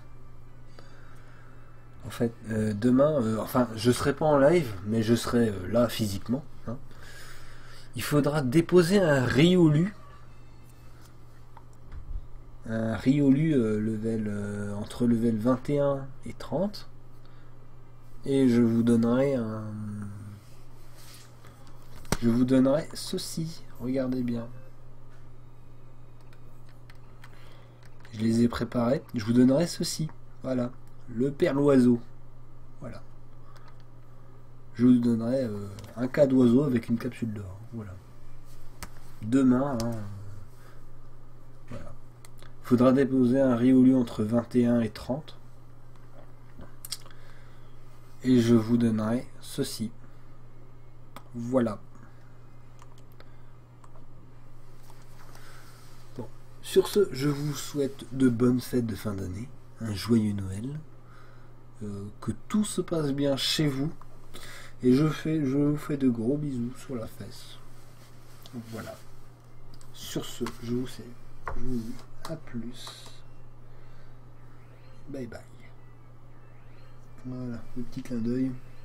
Speaker 1: En fait, euh, demain, euh, enfin, je serai pas en live, mais je serai euh, là physiquement. Hein. Il faudra déposer un Riolu. Un Riolu euh, level, euh, entre level vingt et un et trente. Et je vous donnerai un. Je vous donnerai ceci. Regardez bien. Je les ai préparés. Je vous donnerai ceci. Voilà. Le père l'oiseau. Voilà. Je vous donnerai euh, un cas d'oiseau avec une capsule d'or. Voilà. Demain, hein, voilà. Il faudra déposer un Riolu entre vingt et un et trente. Et je vous donnerai ceci. Voilà. Bon. Sur ce, je vous souhaite de bonnes fêtes de fin d'année. Un joyeux Noël. Euh, que tout se passe bien chez vous. Et je, fais, je vous fais de gros bisous sur la fesse. Voilà. Sur ce, je vous sais, je vous dis à plus. Bye bye. Voilà, le petit clin d'œil.